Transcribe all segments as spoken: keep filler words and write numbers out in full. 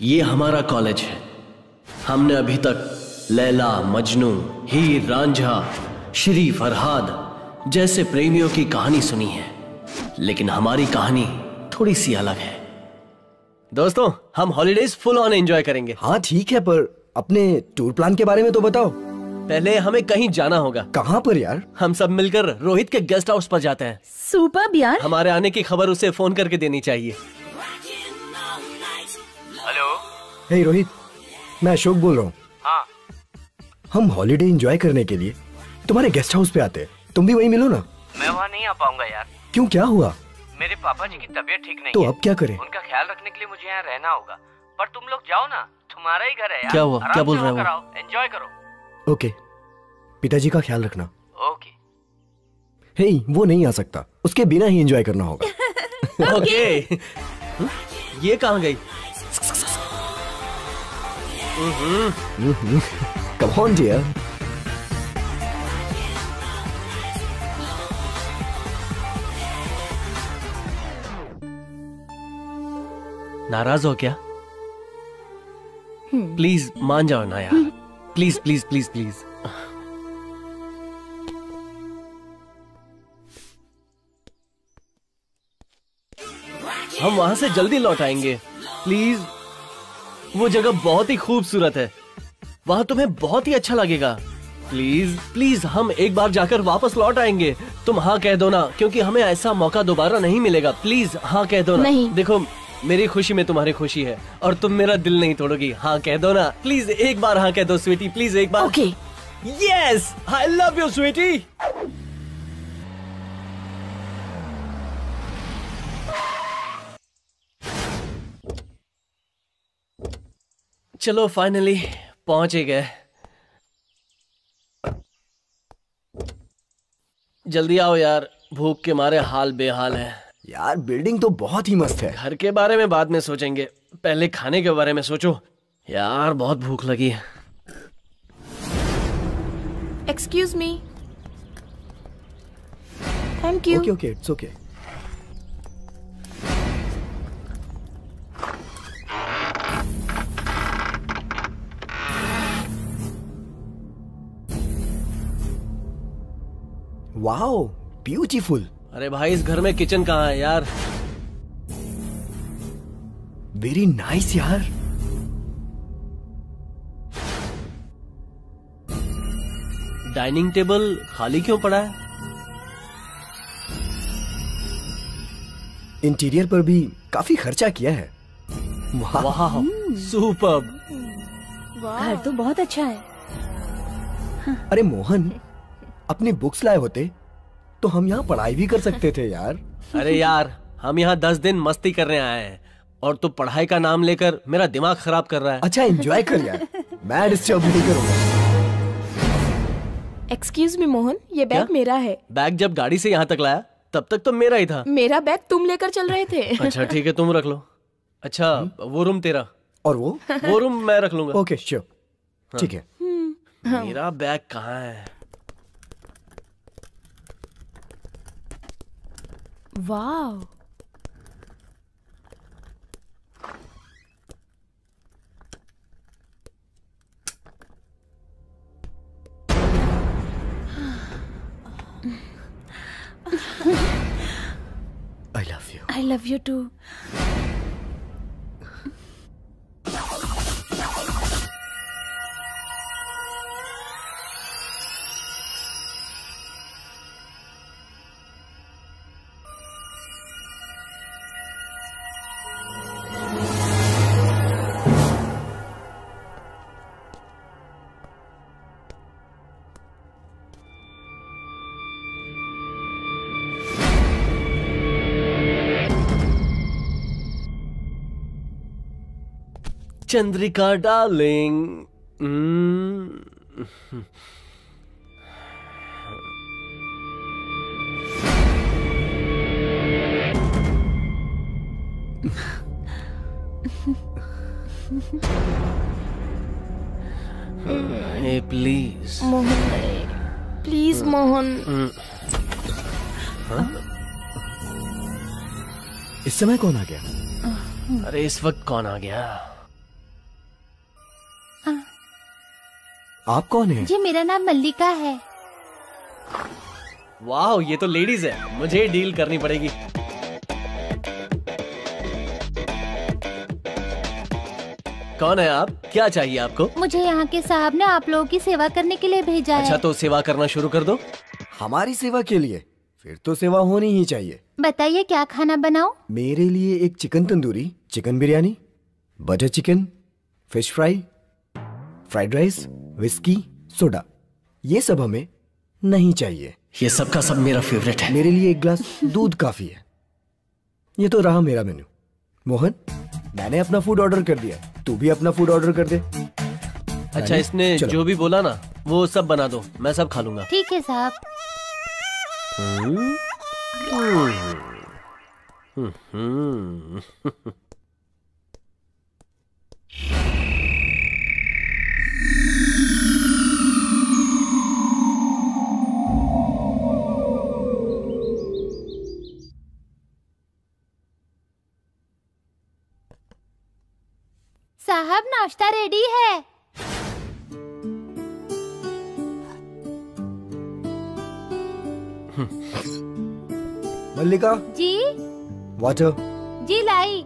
ये हमारा कॉलेज है। हमने अभी तक लैला, मजनू, हीर रांझा, श्री फरहाद जैसे प्रेमियों की कहानी सुनी है, लेकिन हमारी कहानी थोड़ी सी अलग है। दोस्तों, हम हॉलीडेज फुल ऑन एंजॉय करेंगे। हाँ ठीक है, पर अपने टूर प्लान के बारे में तो बताओ। पहले हमें कहीं जाना होगा। कहाँ पर यार? हम सब मिलकर रोहित के गेस्ट हाउस पर जाते हैं। सुपर्ब यार। हमारे आने की खबर उसे फोन करके देनी चाहिए। हेलो। हे रोहित, मैं अशोक बोल रहा हूँ। हाँ। हम हॉलीडे एंजॉय करने के लिए तुम्हारे गेस्ट हाउस पे आते हैं, तुम भी वहीं मिलो ना। मैं वहाँ नहीं आ पाऊंगा यार। क्यों, क्या हुआ? मेरे पापा जी की तबीयत ठीक नहीं तो है। अब क्या करें? उनका ख्याल रखने के लिए मुझे यहाँ रहना होगा। पर तुम लोग जाओ ना, तुम्हारा ही घर है यार। क्या हुआ? क्या बोल रहे हो? एंजॉय करो। ओके, पिताजी का ख्याल रखना। ओके। हे, वो नहीं आ सकता, उसके बिना ही एंजॉय करना होगा। ओके। ये कहाँ गई? Come on dear. नाराज हो क्या? प्लीज मान जाओ ना यार। Please please please please. हम वहां से जल्दी लौट आएंगे। प्लीज, वो जगह बहुत ही खूबसूरत है, वहां तुम्हें बहुत ही अच्छा लगेगा। प्लीज प्लीज, हम एक बार जाकर वापस लौट आएंगे। तुम हाँ कह दो ना, क्योंकि हमें ऐसा मौका दोबारा नहीं मिलेगा। प्लीज हाँ कह दो ना। नहीं। देखो, मेरी खुशी में तुम्हारी खुशी है और तुम मेरा दिल नहीं तोड़ोगी। हाँ कह दो ना, प्लीज एक बार हाँ कह दो स्वीटी, प्लीज एक बार। Okay. Yes, I love you sweetie. चलो फाइनली पहुंच ही गए। जल्दी आओ यार, भूख के मारे हाल बेहाल है। यार बिल्डिंग तो बहुत ही मस्त है। घर के बारे में बाद में सोचेंगे, पहले खाने के बारे में सोचो। यार बहुत भूख लगी है। Excuse me. Thank you. Okay okay, it's okay. Wow, beautiful. अरे भाई, इस घर में किचन कहाँ है यार? वेरी नाइस यार। डाइनिंग टेबल खाली क्यों पड़ा है? इंटीरियर पर भी काफी खर्चा किया है। वाह, वाह, सुपर्ब। घर तो बहुत अच्छा है। अरे मोहन, अपनी बुक्स लाए होते तो हम यहाँ पढ़ाई भी कर सकते थे यार। अरे यार, हम यहाँ दस दिन मस्ती करने आए हैं और तू पढ़ाई का नाम लेकर मेरा दिमाग खराब कर रहा है। अच्छा एंजॉय कर यार, मैं डिस्टर्ब नहीं करूंगा। एक्सक्यूज मी मोहन, ये बैग क्या? मेरा है। बैग जब गाड़ी से यहाँ तक लाया तब तक तो मेरा ही था। मेरा बैग तुम लेकर चल रहे थे। अच्छा ठीक है, तुम रख लो। अच्छा, वो रूम तेरा और वो वो रूम मैं रख लूंगा। ओके श्योर, ठीक है। मेरा बैग कहाँ है? वाह, I love you. I love you too. Chandrika darling. Hey please Mohan, please Mohan. इस समय कौन आ गया? अरे इस वक्त कौन आ गया? आप कौन हैं? जी मेरा नाम मल्लिका है। वाह, ये तो लेडीज है, मुझे डील करनी पड़ेगी। कौन है आप? क्या चाहिए आपको? मुझे यहाँ के साहब ने आप लोगों की सेवा करने के लिए भेजा अच्छा है। तो सेवा करना शुरू कर दो। हमारी सेवा के लिए? फिर तो सेवा होनी ही चाहिए। बताइए क्या खाना बनाऊं? मेरे लिए एक chicken tandoori, chicken biryani, butter chicken, fish fry, fried rice, whisky, soda, ये सब हमें नहीं चाहिए। ये सब का सब मेरा फेवरेट है। मेरे लिए एक ग्लास दूध काफी है। ये तो रहा मेरा मेन्यू। मोहन, मैंने अपना फूड ऑर्डर कर दिया, तू भी अपना फूड ऑर्डर कर दे। अच्छा, इसने चलो। जो भी बोला ना वो सब बना दो, मैं सब खा लूंगा। ठीक है साहब। हम्म, हम्म, हम्म। साहब नाश्ता रेडी है। मल्लिका, जी वाटर। जी लाई।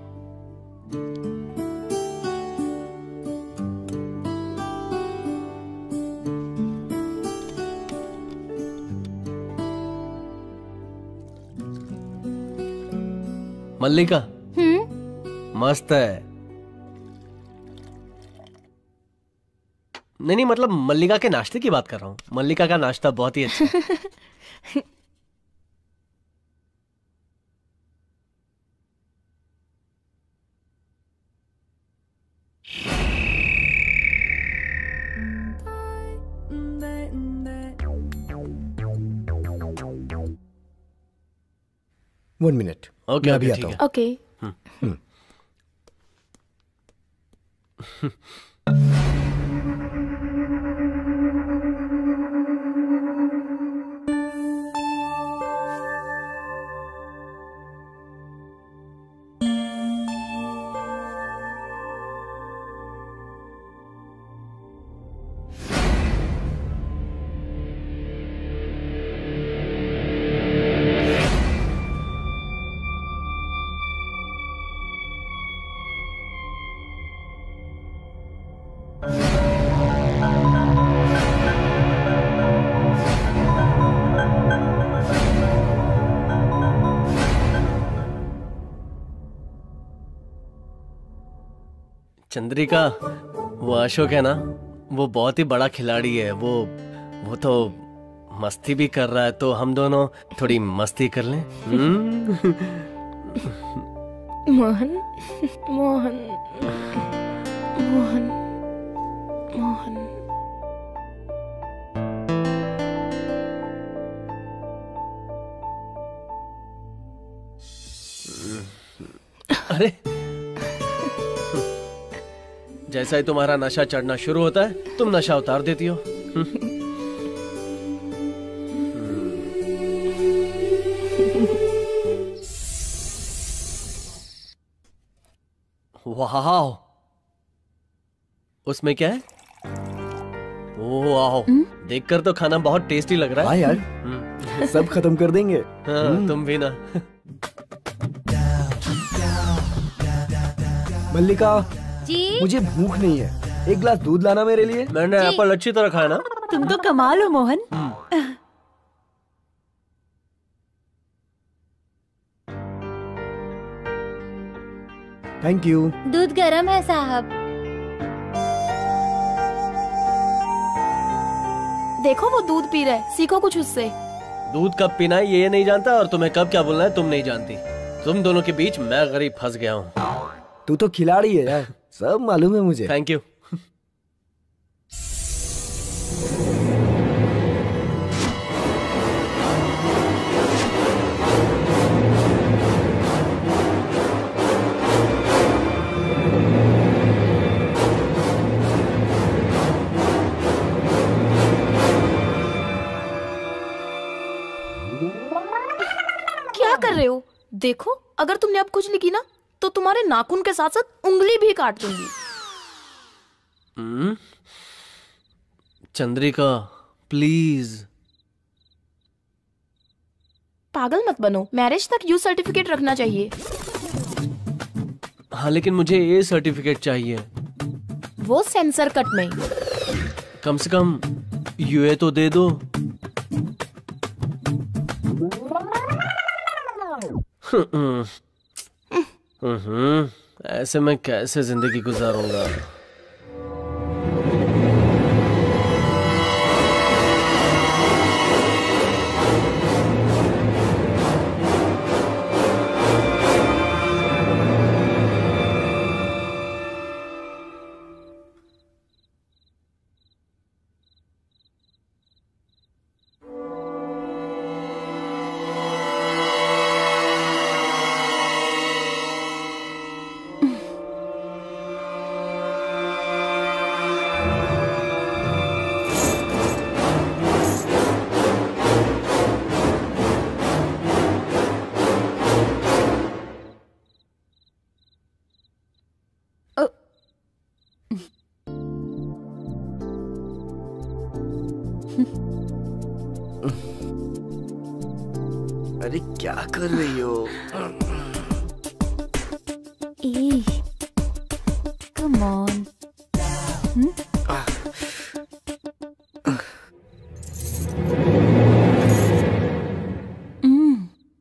मल्लिका, हम्म मस्त है। नहीं नहीं, मतलब मल्लिका के नाश्ते की बात कर रहा हूँ। मल्लिका का नाश्ता बहुत ही अच्छा है। वन मिनट, ओके, मैं अभी ओके, आता ठीक हूँ। ओके। चंद्रिका, वो अशोक है ना, वो बहुत ही बड़ा खिलाड़ी है। वो वो तो मस्ती भी कर रहा है, तो हम दोनों थोड़ी मस्ती कर लें। हम्म? मोहन, मोहन, मोहन, मोहन। अरे, जैसा ही तुम्हारा नशा चढ़ना शुरू होता है, तुम नशा उतार देती हो। वाह, उसमें क्या है? वाह, देखकर तो खाना बहुत टेस्टी लग रहा हाँ है। यार, सब खत्म कर देंगे। हाँ, तुम भी ना। मल्लिका, जी मुझे भूख नहीं है, एक गिलास दूध लाना मेरे लिए। मैंने जी। एप्पल अच्छी तरह खाया ना। तुम तो कमाल हो मोहन। Thank you. दूध गर्म है साहब। देखो वो दूध पी रहा है, सीखो कुछ उससे। दूध कब पीना है ये नहीं जानता, और तुम्हें कब क्या बोलना है तुम नहीं जानती। तुम दोनों के बीच मैं गरीब फंस गया हूँ। तू तो खिलाड़ी है यार, सब मालूम है मुझे। Thank you. क्या कर रहे हो? देखो, अगर तुमने अब कुछ लिखी ना तो तुम्हारे नाखून के साथ साथ उंगली भी काट दूंगी। हम्म, चंद्रिका प्लीज। पागल मत बनो, मैरिज तक यू सर्टिफिकेट रखना चाहिए। हाँ लेकिन मुझे ये सर्टिफिकेट चाहिए। वो सेंसर कट में। कम से कम यूए तो दे दो। हम्म, ऐसे मैं कैसे जिंदगी गुजारूंगा। अरे क्या कर रही हो? ए, come on. Hmm? Mm.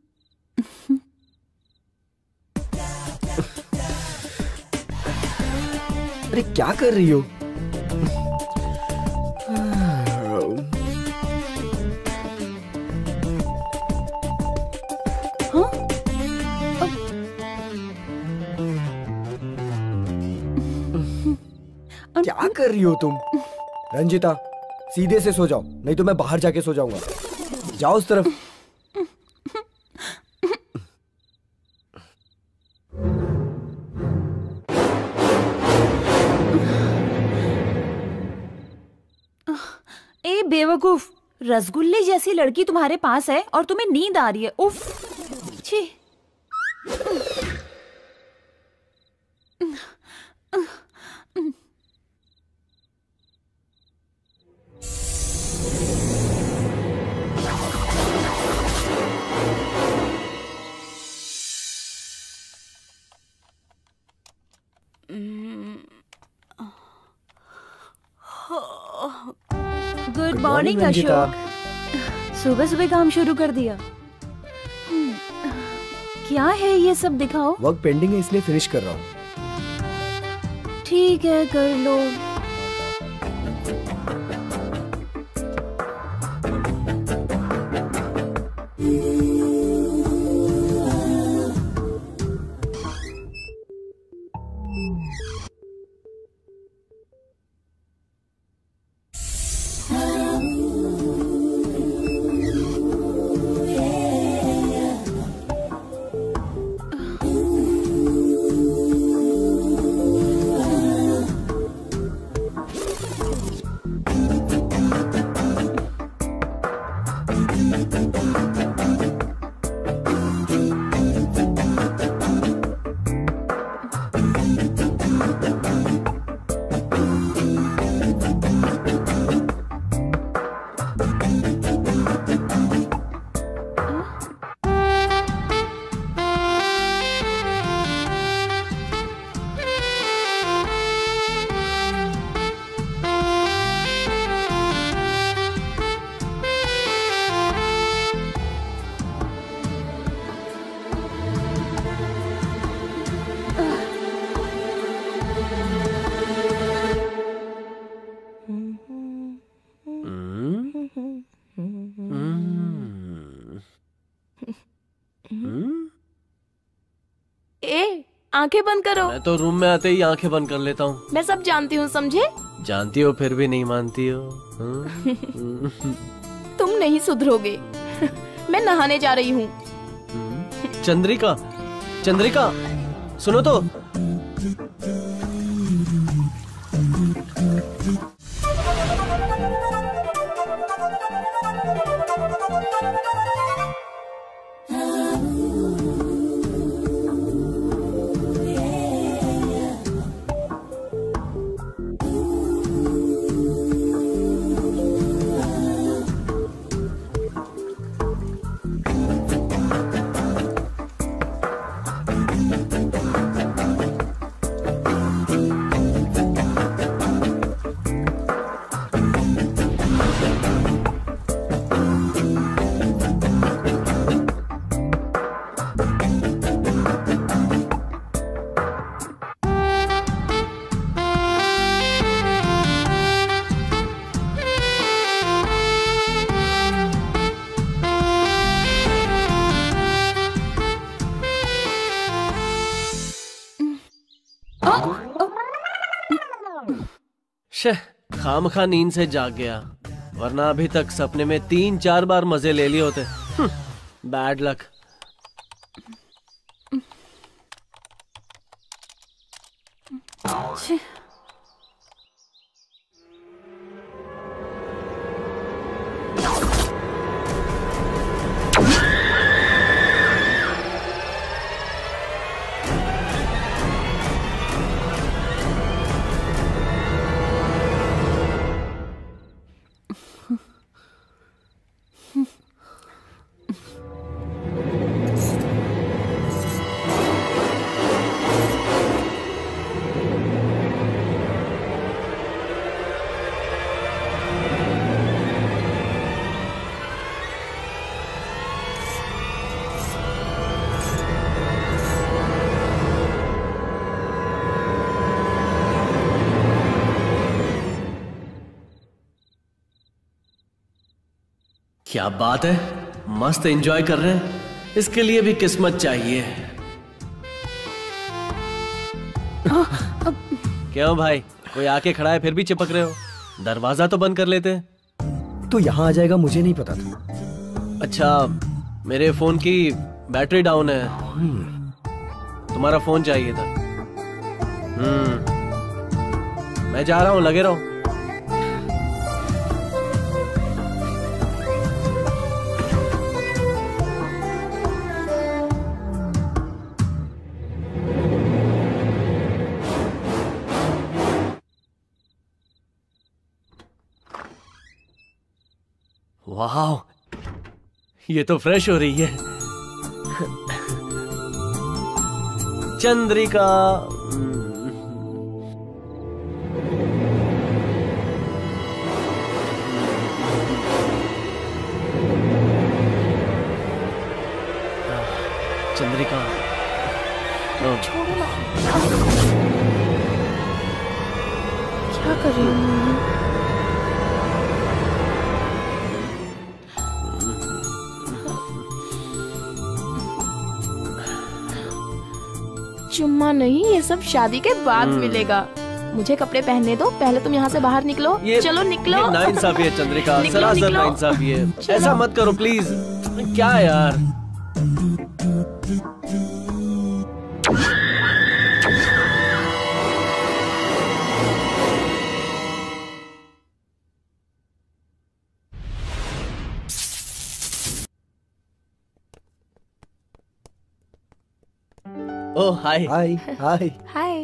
अरे क्या कर रही हो? क्या कर रही हो तुम? रंजिता सीधे से सो जाओ, नहीं तो मैं बाहर जाके सो जाऊंगा। जाओ उस तरफ। ए बेवकूफ, रसगुल्ले जैसी लड़की तुम्हारे पास है और तुम्हें नींद आ रही है। उफ, छी। Good morning Ashok. सुबह सुबह काम शुरू कर दिया। क्या है ये सब, दिखाओ। वर्क पेंडिंग है इसलिए फिनिश कर रहा हूँ। ठीक है, कर लो। आंखें बंद करो। मैं तो रूम में आते ही आंखें बंद कर लेता हूँ। मैं सब जानती हूँ, समझे? जानती हो फिर भी नहीं मानती हो। तुम नहीं सुधरोगे। मैं नहाने जा रही हूँ। चंद्रिका, चंद्रिका सुनो तो। शे, खामखा नींद से जाग गया, वरना अभी तक सपने में तीन चार बार मजे ले लिए होते। Bad luck. क्या बात है, मस्त एंजॉय कर रहे हैं। इसके लिए भी किस्मत चाहिए। क्यों भाई, कोई आके खड़ा है फिर भी चिपक रहे हो? दरवाजा तो बंद कर लेते। तो यहाँ आ जाएगा मुझे नहीं पता था। अच्छा, मेरे फोन की बैटरी डाउन है, तुम्हारा फोन चाहिए था। हम्म मैं जा रहा हूँ, लगे रहो। वाह, ये तो फ्रेश हो रही है। चंद्रिका। चंद्रिका, छोड़ो ना। क्या कर रही हूँ? चुम्मा नहीं, ये सब शादी के बाद मिलेगा। मुझे कपड़े पहनने दो, पहले तुम यहाँ से बाहर निकलो। चलो निकलो। ये नाइंसाफी है चंद्रिका, सरासर नाइंसाफी है। ऐसा मत करो प्लीज। क्या यार, ओह हाय हाय हाय हाय।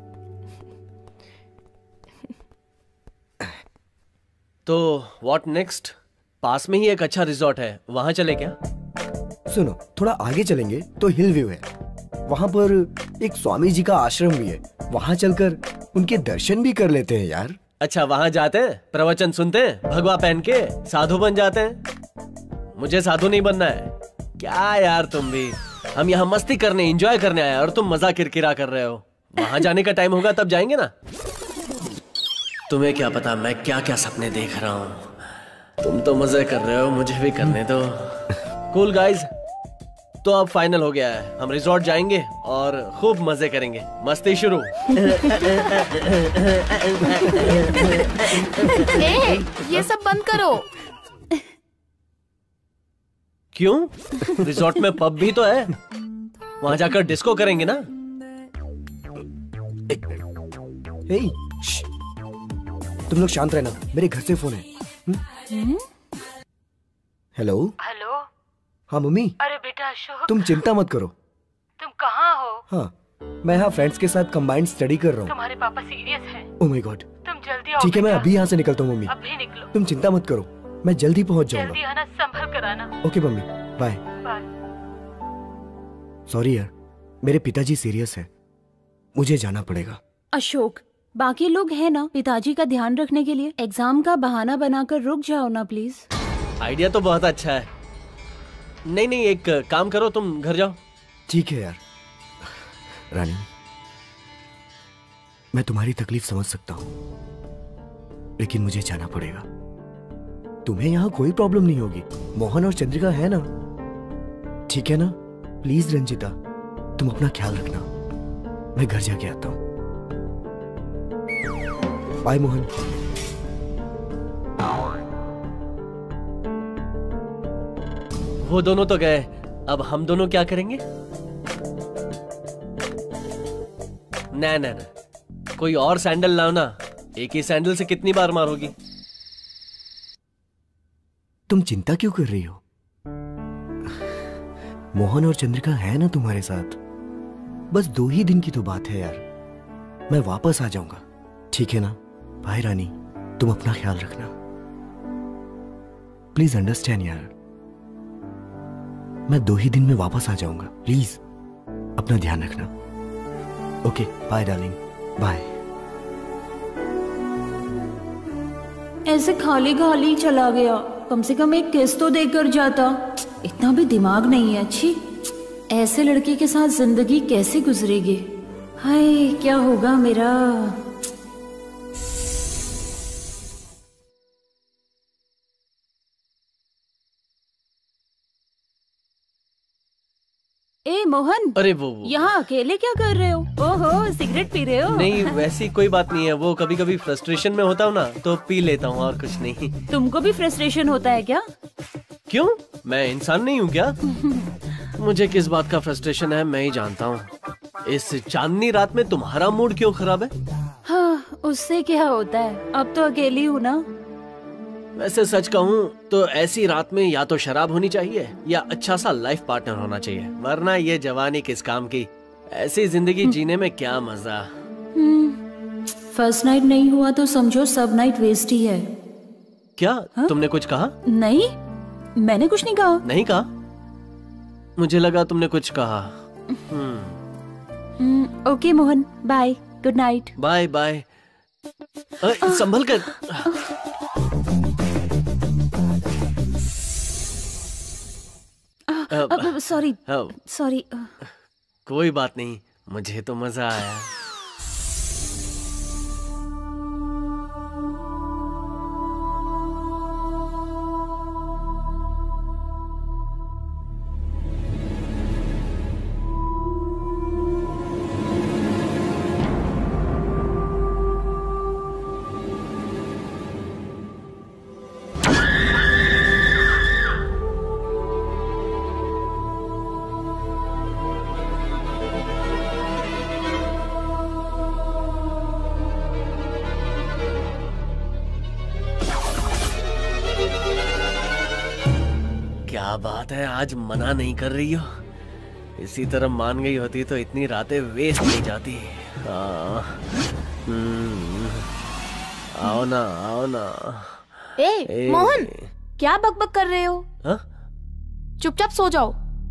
तो व्हाट नेक्स्ट? पास में ही एक अच्छा रिजॉर्ट है, वहां चले क्या? सुनो, थोड़ा आगे चलेंगे तो हिल व्यू है। वहाँ पर एक स्वामी जी का आश्रम भी है, वहाँ चलकर उनके दर्शन भी कर लेते हैं यार। अच्छा, वहां जाते हैं, प्रवचन सुनते हैं, भगवा पहन के साधु बन जाते हैं। मुझे साधु नहीं बनना है। क्या यार तुम भी, हम यहाँ मस्ती करने, एंजॉय करने आए और तुम मजा किरकिरा कर रहे हो। वहां जाने का टाइम होगा तब जाएंगे ना। तुम्हें क्या पता मैं क्या क्या सपने देख रहा हूँ। तुम तो मजे कर रहे हो, मुझे भी करने दो। कूल गाइज, तो अब फाइनल हो गया है, हम रिजॉर्ट जाएंगे और खूब मजे करेंगे। मस्ती शुरू। ए, ये सब बंद करो। क्यों? रिजॉर्ट में पब भी तो है, वहां जाकर डिस्को करेंगे ना। हे, श्श, तुम लोग शांत रहना, मेरे घर से फोन है। Hello hello. हाँ मम्मी। अरे बेटा अशोक, तुम चिंता मत करो। तुम कहाँ हो? हाँ, मैं यहाँ फ्रेंड्स के साथ कंबाइंड स्टडी कर रहा हूँ। तुम्हारे पापा सीरियस हैं। Oh my god. तुम जल्दी आओ। ठीक है, मैं बेटा। अभी यहाँ से निकलता हूँ मम्मी। अभी निकलो। तुम चिंता मत करो, मैं जल्दी पहुँच जल्दी जाऊंगा। आना, संभल कर आना। Okay mummy, bye. Bye. Sorry यार, मेरे पिताजी सीरियस है, मुझे जाना पड़ेगा। अशोक, बाकी लोग हैं ना पिताजी का ध्यान रखने के लिए। एग्जाम का बहाना बनाकर रुक जाओ ना प्लीज। आइडिया तो बहुत अच्छा है। नहीं नहीं, एक काम करो, तुम घर जाओ। ठीक है यार। रानी, मैं तुम्हारी तकलीफ समझ सकता हूँ, लेकिन मुझे जाना पड़ेगा। तुम्हें यहाँ कोई प्रॉब्लम नहीं होगी, मोहन और चंद्रिका है ना। ठीक है ना? प्लीज रंजिता, तुम अपना ख्याल रखना। मैं घर जाके आता हूँ। बाय मोहन। वो दोनों तो गए, अब हम दोनों क्या करेंगे? ना ना ना, कोई और सैंडल लाओ ना, एक ही सैंडल से कितनी बार मारोगी? तुम चिंता क्यों कर रही हो? मोहन और चंद्रिका है ना तुम्हारे साथ। बस दो ही दिन की तो बात है यार, मैं वापस आ जाऊंगा, ठीक है ना? भाई रानी, तुम अपना ख्याल रखना, प्लीज अंडरस्टैंड यार। मैं दो ही दिन में वापस आ जाऊंगा, प्लीज अपना ध्यान रखना। Okay bye darling, bye. ऐसे खाली खाली चला गया, कम से कम एक किस तो देकर जाता। इतना भी दिमाग नहीं है। अच्छी, ऐसे लड़के के साथ जिंदगी कैसे गुजरेगी? हाय, क्या होगा मेरा? ए मोहन, अरे वो, वो यहाँ अकेले क्या कर रहे हो? ओहो, सिगरेट पी रहे हो? नहीं, वैसी कोई बात नहीं है। वो कभी कभी फ्रस्ट्रेशन में होता हूँ ना, तो पी लेता हूँ, और कुछ नहीं। तुमको भी फ्रस्ट्रेशन होता है क्या? क्यों, मैं इंसान नहीं हूँ क्या? मुझे किस बात का फ्रस्ट्रेशन है मैं ही जानता हूँ। इस चांदनी रात में तुम्हारा मूड क्यों खराब है? हाँ, उससे क्या होता है, अब तो अकेली हूँ ना। वैसे सच कहूँ तो ऐसी रात में या तो शराब होनी चाहिए या अच्छा सा लाइफ पार्टनर होना चाहिए, वरना ये जवानी किस काम की। ऐसी जिंदगी जीने में क्या मजा। फर्स्ट नाइट नहीं हुआ तो समझो सब नाइट वेस्ट ही है। क्या हा? तुमने कुछ कहा? नहीं, मैंने कुछ नहीं कहा। नहीं कहा? मुझे लगा तुमने कुछ कहा। Hmm, okay Mohan, bye, good night. Bye bye. संभल कर। Sorry sorry. कोई बात नहीं, मुझे तो मजा आया। क्या बात है, आज मना नहीं कर रही हो? इसी तरह मान गई होती तो इतनी रातें वेस्ट नहीं जाती। आओ ना, आओ ना। ए, ए, मोहन, क्या बकबक कर रहे हो? हा? चुपचाप सो जाओ।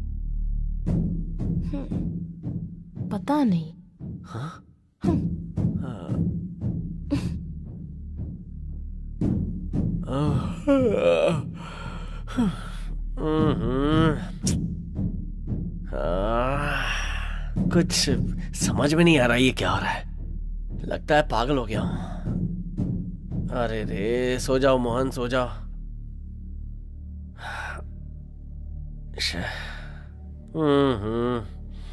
पता नहीं। हाँ? कुछ समझ में नहीं आ रहा ये क्या हो रहा है। लगता है पागल हो गया हूं। अरे रे, सो जाओ मोहन, सो जाओ। Hmm hmm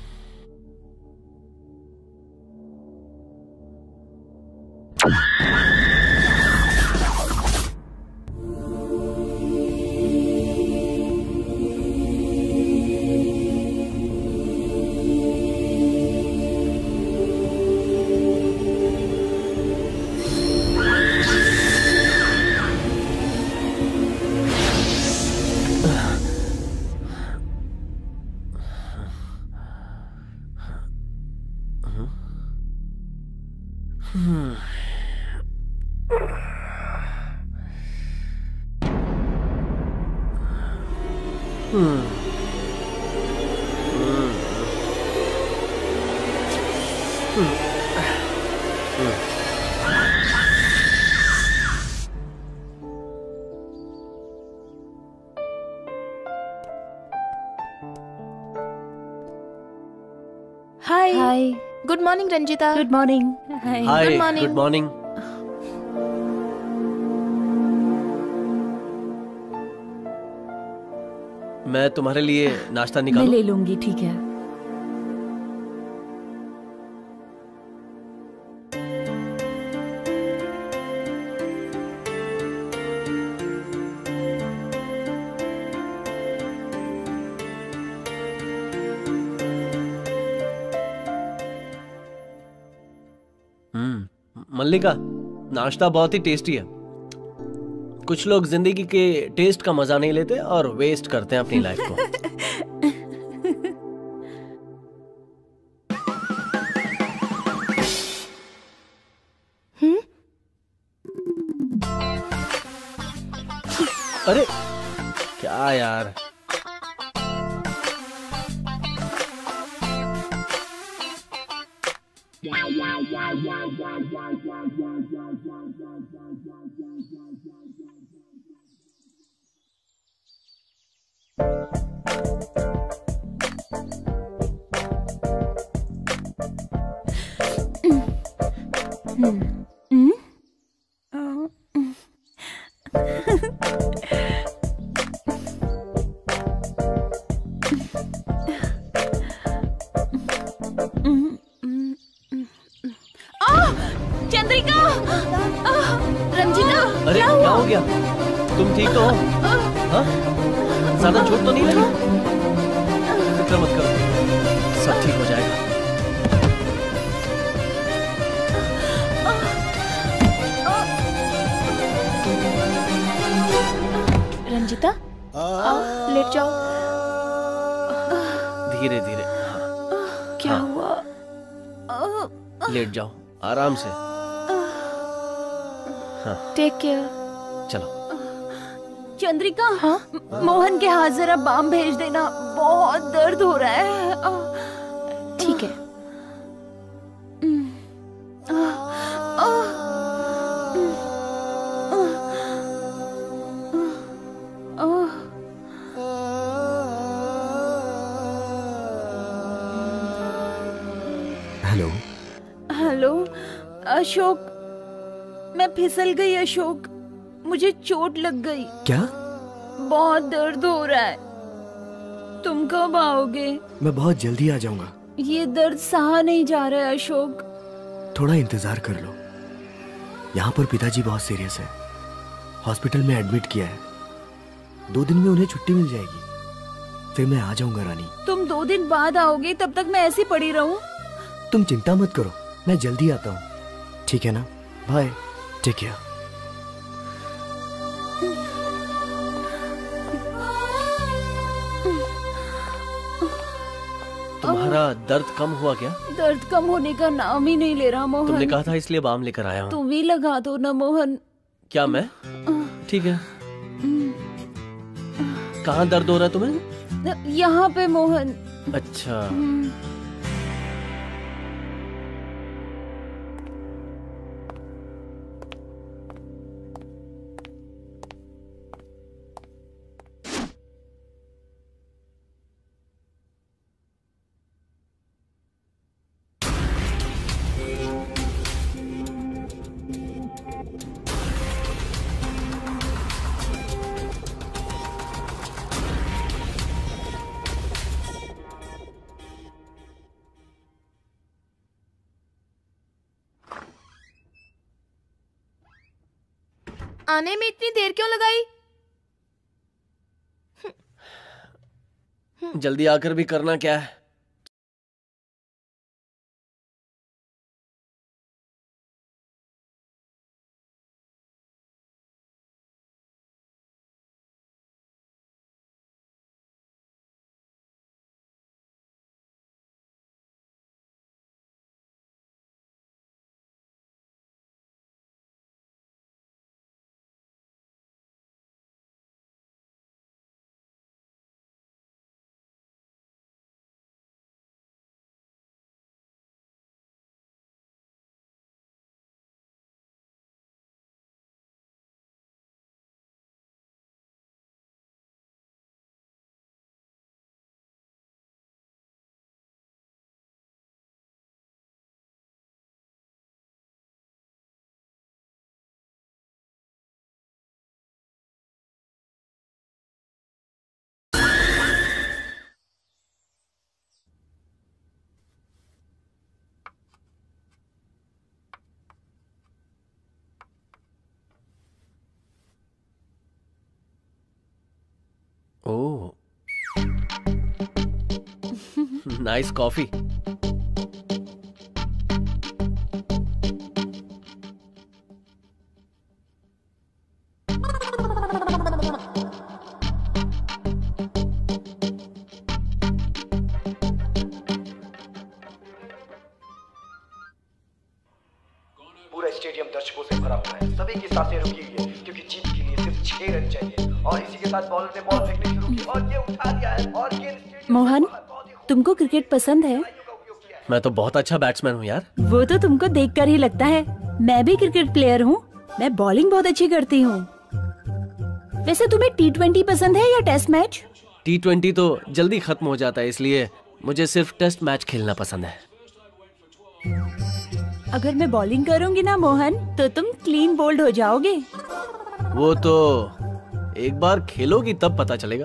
hi. Hi, good morning Ranjita. Good morning. Hi, hi, Good morning. Good morning. मैं तुम्हारे लिए नाश्ता मैं निकालूं? ले लूंगी, ठीक है। मल्लिका, नाश्ता बहुत ही टेस्टी है। कुछ लोग जिंदगी के टेस्ट का मजा नहीं लेते और वेस्ट करते हैं अपनी लाइफ को। अरे क्या यार, चंद्रिका, रंजीता, अरे क्या क्या हुआ? हो गया? तुम ठीक तो हो? हाँ? ज्यादा चोट तो नहीं लगी? फिक्र मत करो, सब ठीक हो जाएगा। रंजीता, आओ लेट जाओ। धीरे धीरे। हाँ, क्या हाँ। हुआ? लेट जाओ आराम से। Take care. चलो। चंद्रिका, हाँ? मोहन के हाथ जरा बाम भेज देना, बहुत दर्द हो रहा है। ठीक है। हेलो। हेलो अशोक, मैं फिसल गई अशोक, मुझे चोट लग गई। क्या? बहुत दर्द हो रहा है। तुम कब आओगे? मैं बहुत जल्दी आ जाऊंगा। ये दर्द सहा नहीं जा रहा है अशोक। थोड़ा इंतजार कर लो। यहाँ पर पिताजी बहुत सीरियस है, हॉस्पिटल में एडमिट किया है। दो दिन में उन्हें छुट्टी मिल जाएगी, फिर मैं आ जाऊंगा रानी। तुम दो दिन बाद आओगे, तब तक मैं ऐसी पड़ी रहूं? तुम चिंता मत करो, मैं जल्दी आता हूँ, ठीक है ना? Bye, take care. तुम्हारा दर्द कम हुआ क्या? दर्द कम होने का नाम ही नहीं ले रहा मोहन। तुमने कहा था इसलिए बाम लेकर आया हूँ। तुम ही लगा दो ना मोहन। क्या मैं? ठीक है। कहाँ दर्द हो रहा है तुम्हें? यहाँ पे मोहन। अच्छा। आने में इतनी देर क्यों लगाई? जल्दी आकर भी करना क्या है? Oh, nice coffee. सभी की सांसें रुकी हुई है क्योंकि जीत के लिए सिर्फ छह रन चाहिए और इसी के साथ बॉलर ने बॉल फेंकनी शुरू की और ये उठा दिया है और गेंद। मोहन, तुमको क्रिकेट पसंद है? मैं तो बहुत अच्छा बैट्समैन हूँ यार। वो तो तुमको देखकर ही लगता है। मैं भी क्रिकेट प्लेयर हूँ। मैं बॉलिंग बहुत अच्छी करती हूँ। वैसे तुम्हें टी ट्वेंटी पसंद है या टेस्ट मैच? टी ट्वेंटी तो जल्दी खत्म हो जाता है, इसलिए मुझे सिर्फ टेस्ट मैच खेलना पसंद है। अगर मैं बॉलिंग करूंगी ना मोहन, तो तुम क्लीन बोल्ड हो जाओगे। वो तो एक बार खेलोगी तब पता चलेगा।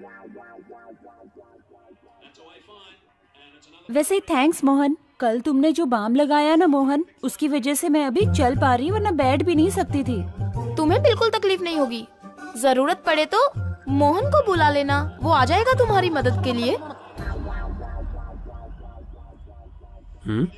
वैसे थैंक्स मोहन। कल तुमने जो बाम लगाया ना मोहन, उसकी वजह से मैं अभी चल पा रही, वरना बैठ भी नहीं सकती थी। तुम्हें बिल्कुल तकलीफ नहीं होगी। जरूरत पड़े तो मोहन को बुला लेना, वो आ जाएगा तुम्हारी मदद के लिए। हम्म?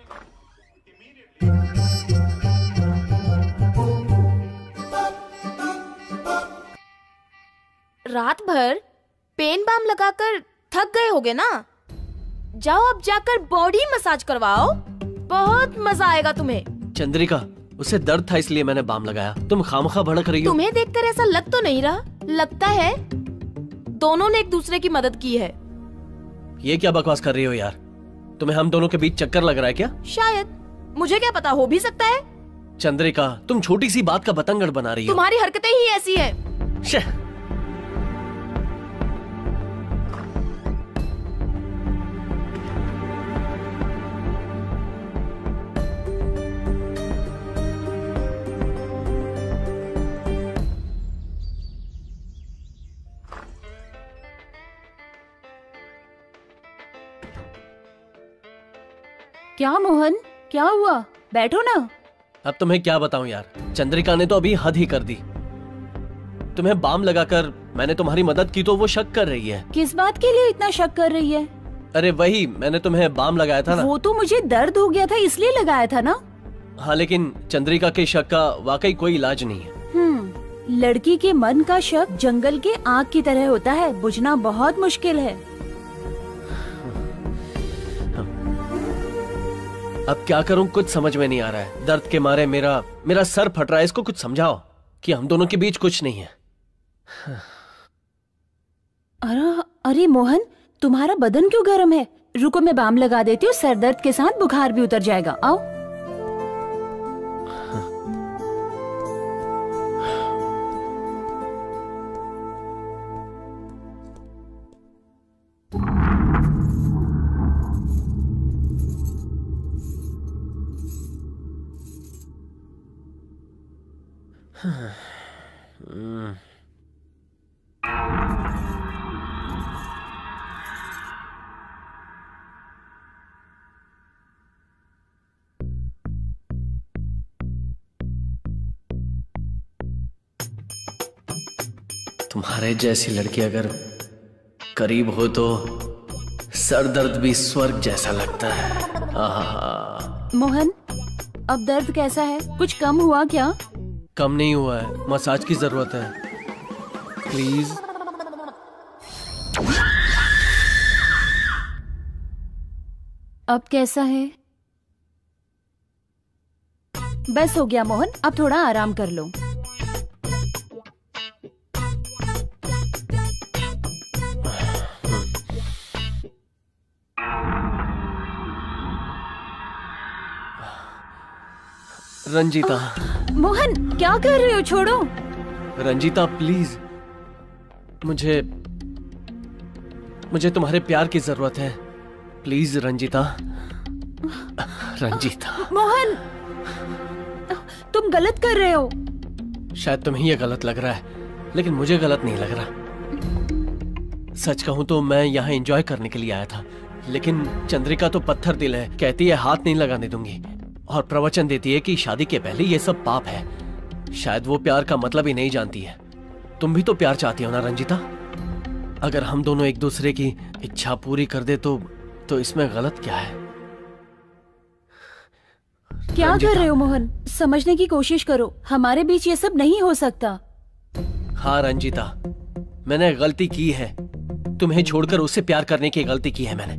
रात भर पेन बाम लगाकर थक गए होगे ना? जाओ अब जाकर बॉडी मसाज करवाओ, बहुत मजा आएगा तुम्हें। चंद्रिका, उसे दर्द था इसलिए मैंने बाम लगाया। तुम खामखा भड़क रही हो। तुम्हें देखकर ऐसा लग तो नहीं रहा। लगता है दोनों ने एक दूसरे की मदद की है। ये क्या बकवास कर रही हो यार? तुम्हें हम दोनों के बीच चक्कर लग रहा है क्या? शायद, मुझे क्या पता, हो भी सकता है। चंद्रिका, तुम छोटी सी बात का बतंगड़ बना रही हो। तुम्हारी हरकतें ही ऐसी है। शह। क्या मोहन, क्या हुआ? बैठो ना। अब तुम्हें क्या बताऊं यार, चंद्रिका ने तो अभी हद ही कर दी। तुम्हें बाम लगाकर मैंने तुम्हारी मदद की तो वो शक कर रही है। किस बात के लिए इतना शक कर रही है? अरे वही, मैंने तुम्हें बाम लगाया था ना। वो तो मुझे दर्द हो गया था इसलिए लगाया था ना। हाँ, लेकिन चंद्रिका के शक का वाकई कोई इलाज नहीं है। हम्म, लड़की के मन का शक जंगल के आग की तरह होता है, बुझना बहुत मुश्किल है। अब क्या करूं, कुछ समझ में नहीं आ रहा है। दर्द के मारे मेरा मेरा सर फट रहा है। इसको कुछ समझाओ कि हम दोनों के बीच कुछ नहीं है। अरे अरे मोहन, तुम्हारा बदन क्यों गर्म है? रुको मैं बाम लगा देती हूँ, सर दर्द के साथ बुखार भी उतर जाएगा। आओ। तुम्हारे जैसी लड़की अगर करीब हो तो सर दर्द भी स्वर्ग जैसा लगता है। आहा। मोहन, अब दर्द कैसा है? कुछ कम हुआ क्या? कम नहीं हुआ है, मसाज की जरूरत है। प्लीज। अब कैसा है? बस हो गया मोहन, अब थोड़ा आराम कर लो। रंजीता। मोहन, क्या कर रहे हो? छोड़ो। रंजीता प्लीज, मुझे मुझे तुम्हारे प्यार की जरूरत है। प्लीज रंजीता। रंजीता। मोहन, तुम गलत कर रहे हो। शायद तुम्हें ये गलत लग रहा है, लेकिन मुझे गलत नहीं लग रहा। सच कहूं तो मैं यहाँ एंजॉय करने के लिए आया था, लेकिन चंद्रिका तो पत्थर दिल है। कहती है हाथ नहीं लगाने दूंगी और प्रवचन देती है कि शादी के पहले ये सब पाप है। शायद वो प्यार का मतलब ही नहीं जानती है। तुम भी तो प्यार चाहती हो ना रंजीता? अगर हम दोनों एक दूसरे की इच्छा पूरी कर दे तो तो इसमें गलत क्या है? क्या कर रहे हो मोहन? समझने की कोशिश करो, हमारे बीच ये सब नहीं हो सकता। हाँ रंजीता, मैंने गलती की है। तुम्हें छोड़कर उससे प्यार करने की गलती की है मैंने।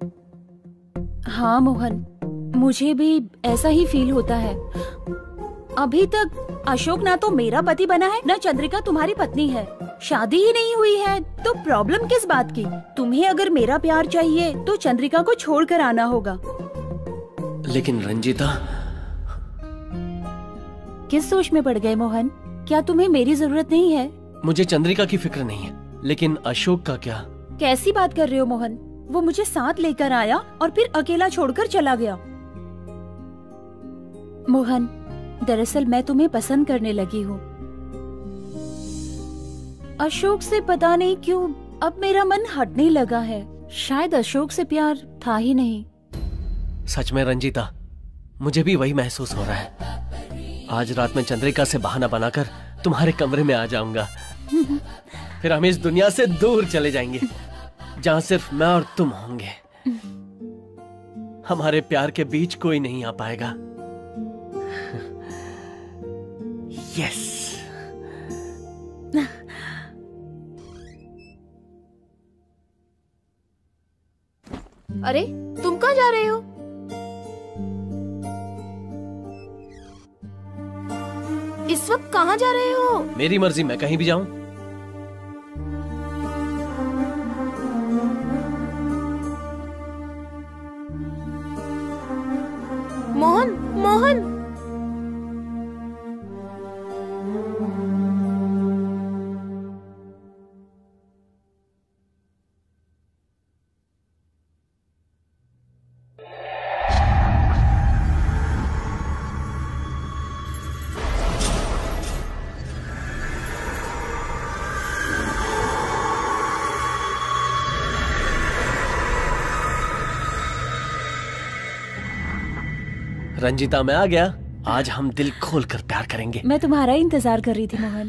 हाँ मोहन, मुझे भी ऐसा ही फील होता है। अभी तक अशोक ना तो मेरा पति बना है, न चंद्रिका तुम्हारी पत्नी है। शादी ही नहीं हुई है तो प्रॉब्लम किस बात की? तुम्हें अगर मेरा प्यार चाहिए तो चंद्रिका को छोड़कर आना होगा। लेकिन रंजीता, किस सोच में पड़ गए मोहन? क्या तुम्हें मेरी जरूरत नहीं है? मुझे चंद्रिका की फिक्र नहीं है, लेकिन अशोक का क्या? कैसी बात कर रहे हो मोहन? वो मुझे साथ लेकर आया और फिर अकेला छोड़कर चला गया। मोहन, दरअसल मैं तुम्हें पसंद करने लगी हूँ। अशोक से पता नहीं क्यों अब मेरा मन हटने लगा है। शायद अशोक से प्यार था ही नहीं। सच में रंजीता, मुझे भी वही महसूस हो रहा है। आज रात में चंद्रिका से बहाना बनाकर तुम्हारे कमरे में आ जाऊंगा। फिर हम इस दुनिया से दूर चले जाएंगे, जहां सिर्फ मैं और तुम होंगे। हमारे प्यार के बीच कोई नहीं आ पाएगा। यस। अरे तुम कहाँ जा रहे हो? इस वक्त कहाँ जा रहे हो? मेरी मर्जी, मैं कहीं भी जाऊं। मोहन, मोहन, रंजीता, मैं आ गया। आज हम दिल खोलकर प्यार करेंगे। मैं तुम्हारा इंतजार कर रही थी मोहन।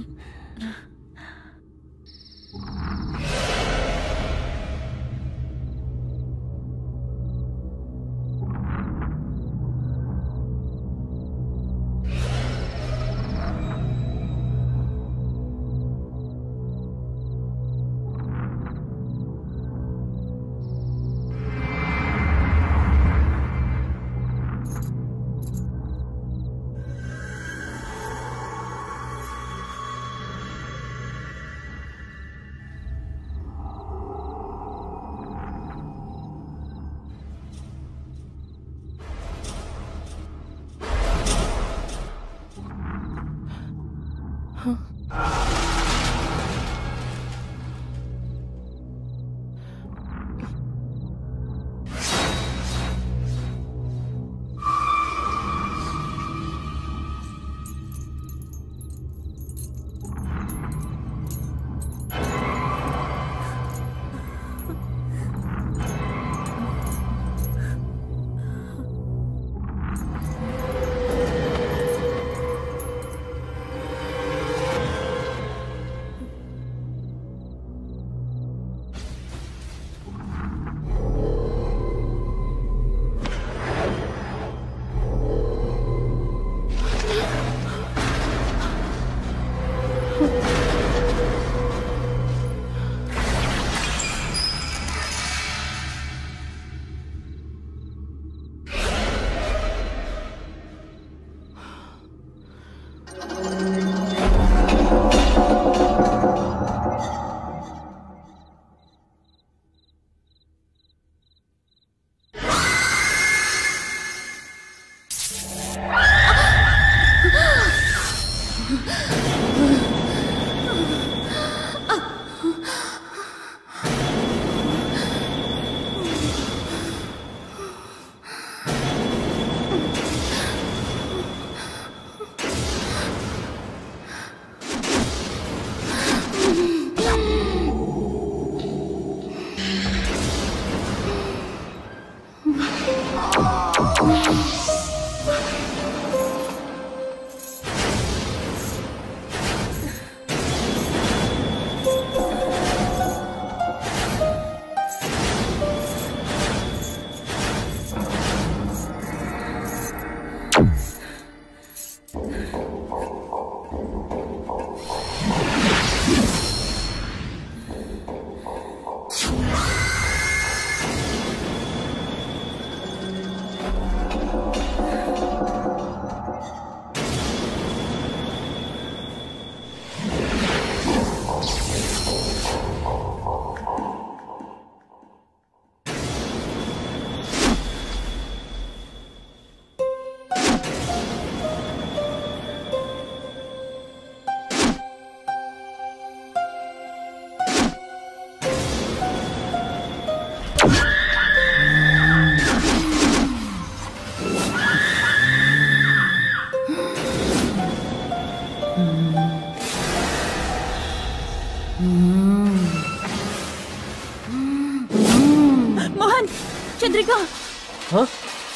चंद्रिका। हाँ?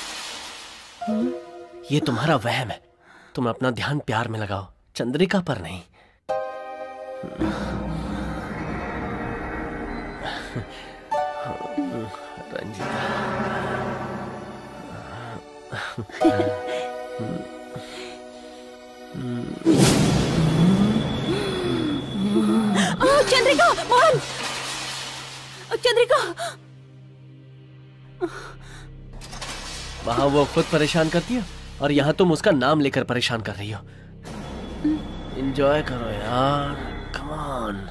ये तुम्हारा वहम है। तुम अपना ध्यान प्यार में लगाओ, चंद्रिका पर नहीं। रंजीता। चंद्रिका, मोहन, चंद्रिका। वहां वो खुद परेशान करती है और यहाँ तुम उसका नाम लेकर परेशान कर रही हो। एंजॉय करो यार, कम ऑन।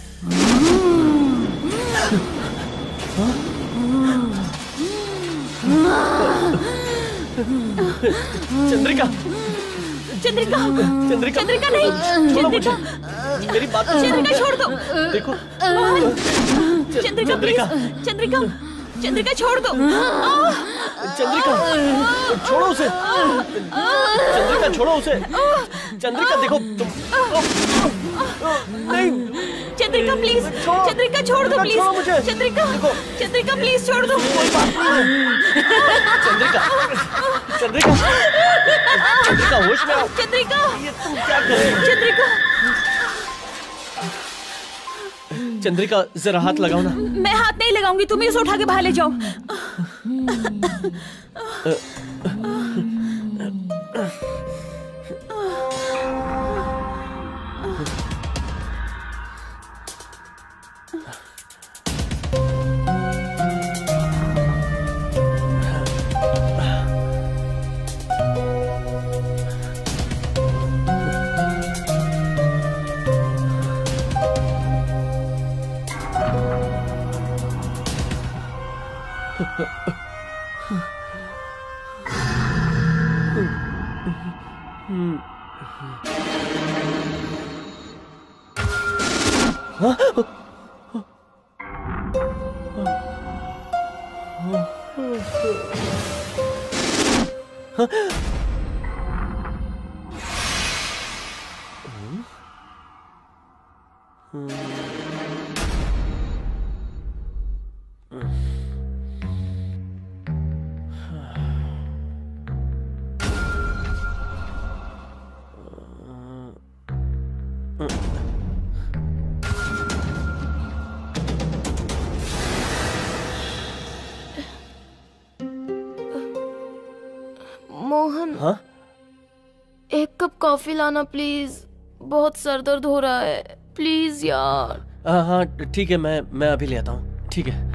चंद्रिका, चंद्रिका, चंद्रिका, चंद्रिका नहीं, चंद्रिका, मेरी बात चंद्रिका छोड़ दो। देखो, चंद्रिका प्लीज, चंद्रिका, चंद्रिका छोड़ दो। चंद्रिका, छोड़ो उसे। चंद्रिका छोड़ो उसे। चंद्रिका देखो तुम। नहीं, चंद्रिका प्लीज, चंद्रिका छोड़ दो प्लीज। चंद्रिका, चंद्रिका प्लीज छोड़ दो। चंद्रिका, चंद्रिका, चंद्रिका होश में आओ। चंद्रिका, ये तुम क्या कर रही हो? चंद्रिका, चंद्रिका जरा हाथ लगाओ ना। मैं हाथ नहीं लगाऊंगी, तुम इसे उठा के बाहर ले जाओ। मोहन, हाँ? एक कप कॉफी लाना प्लीज, बहुत सर दर्द हो रहा है, प्लीज यार। हाँ हाँ ठीक है, मैं मैं अभी ले आता हूँ। ठीक है।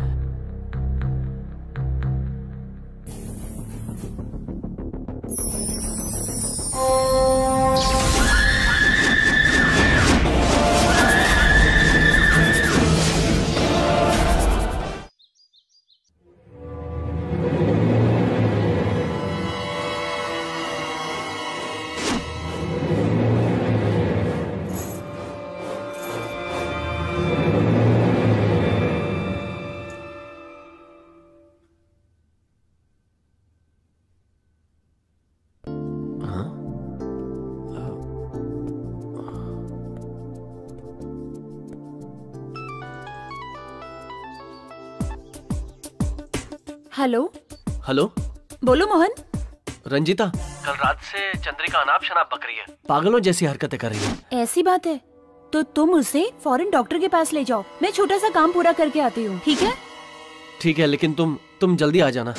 हेलो हेलो, बोलो मोहन। रंजीता, कल रात से चंद्रिका अनाप शनाप बक रही है, पागलों जैसी हरकतें कर रही है। ऐसी बात है तो तुम उसे फौरन डॉक्टर के पास ले जाओ, मैं छोटा सा काम पूरा करके आती हूँ, ठीक है? ठीक है, लेकिन तुम तुम जल्दी आ जाना।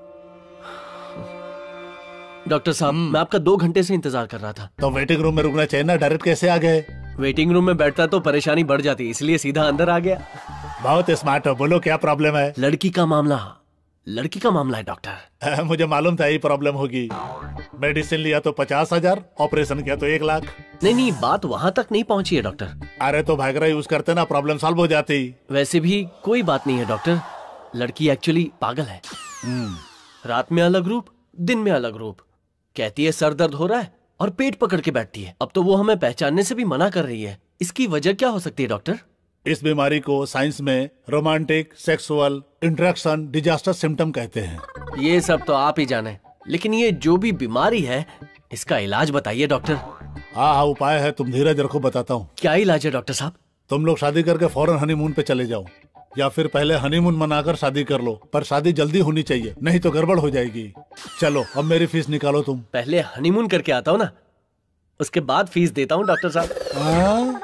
डॉक्टर साहब, मैं आपका दो घंटे से इंतजार कर रहा था। तो वेटिंग रूम में रुकना चाहिए ना, डायरेक्ट कैसे आ गए? वेटिंग रूम में बैठता तो परेशानी बढ़ जाती, इसलिए सीधा अंदर आ गया। बहुत स्मार्ट हो, बोलो क्या प्रॉब्लम है? लड़की का मामला, लड़की का मामला है डॉक्टर। मुझे मालूम था ये प्रॉब्लम होगी। मेडिसिन लिया तो पचास हजार, ऑपरेशन किया तो एक लाख। नहीं नहीं, बात वहाँ तक नहीं पहुँची है डॉक्टर। अरे तो भागरा यूज करते ना, प्रॉब्लम सॉल्व हो जाती। वैसे भी कोई बात नहीं है डॉक्टर, लड़की एक्चुअली पागल है। रात में अलग रूप, दिन में अलग रूप। कहती है सर दर्द हो रहा है और पेट पकड़ के बैठती है। अब तो वो हमें पहचानने से भी मना कर रही है। इसकी वजह क्या हो सकती है डॉक्टर? इस बीमारी को साइंस में romantic sexual interaction disaster symptom कहते हैं। ये सब तो आप ही जाने, लेकिन ये जो भी बीमारी है इसका इलाज बताइए डॉक्टर। हाँ हाँ उपाय है, तुम धीरज रखो, बताता हूँ। क्या इलाज है डॉक्टर साहब? तुम लोग शादी करके फौरन हनीमून पे चले जाओ। या फिर पहले हनीमून मनाकर शादी कर लो, पर शादी जल्दी होनी चाहिए, नहीं तो गड़बड़ हो जाएगी। चलो अब मेरी फीस निकालो तुम। पहले हनीमून करके आता हूँ ना, उसके बाद फीस देता हूँ डॉक्टर साहब। हाँ?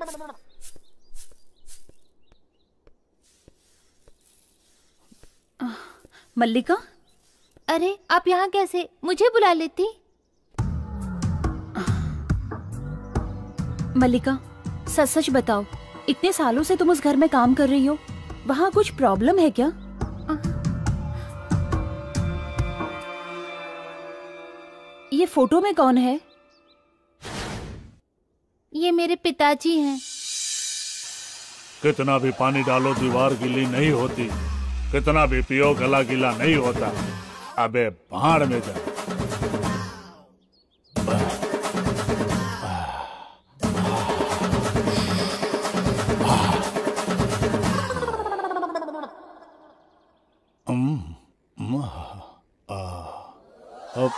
मल्लिका, अरे आप यहाँ कैसे? मुझे बुला लेती। मल्लिका सच सच बताओ, इतने सालों से तुम उस घर में काम कर रही हो, वहाँ कुछ प्रॉब्लम है क्या? ये फोटो में कौन है? ये मेरे पिताजी हैं। कितना भी पानी डालो दीवार गीली नहीं होती, कितना भी पियो गला गीला नहीं होता। अबे भाड़ में जा। हम्म, हम्म, आ, अब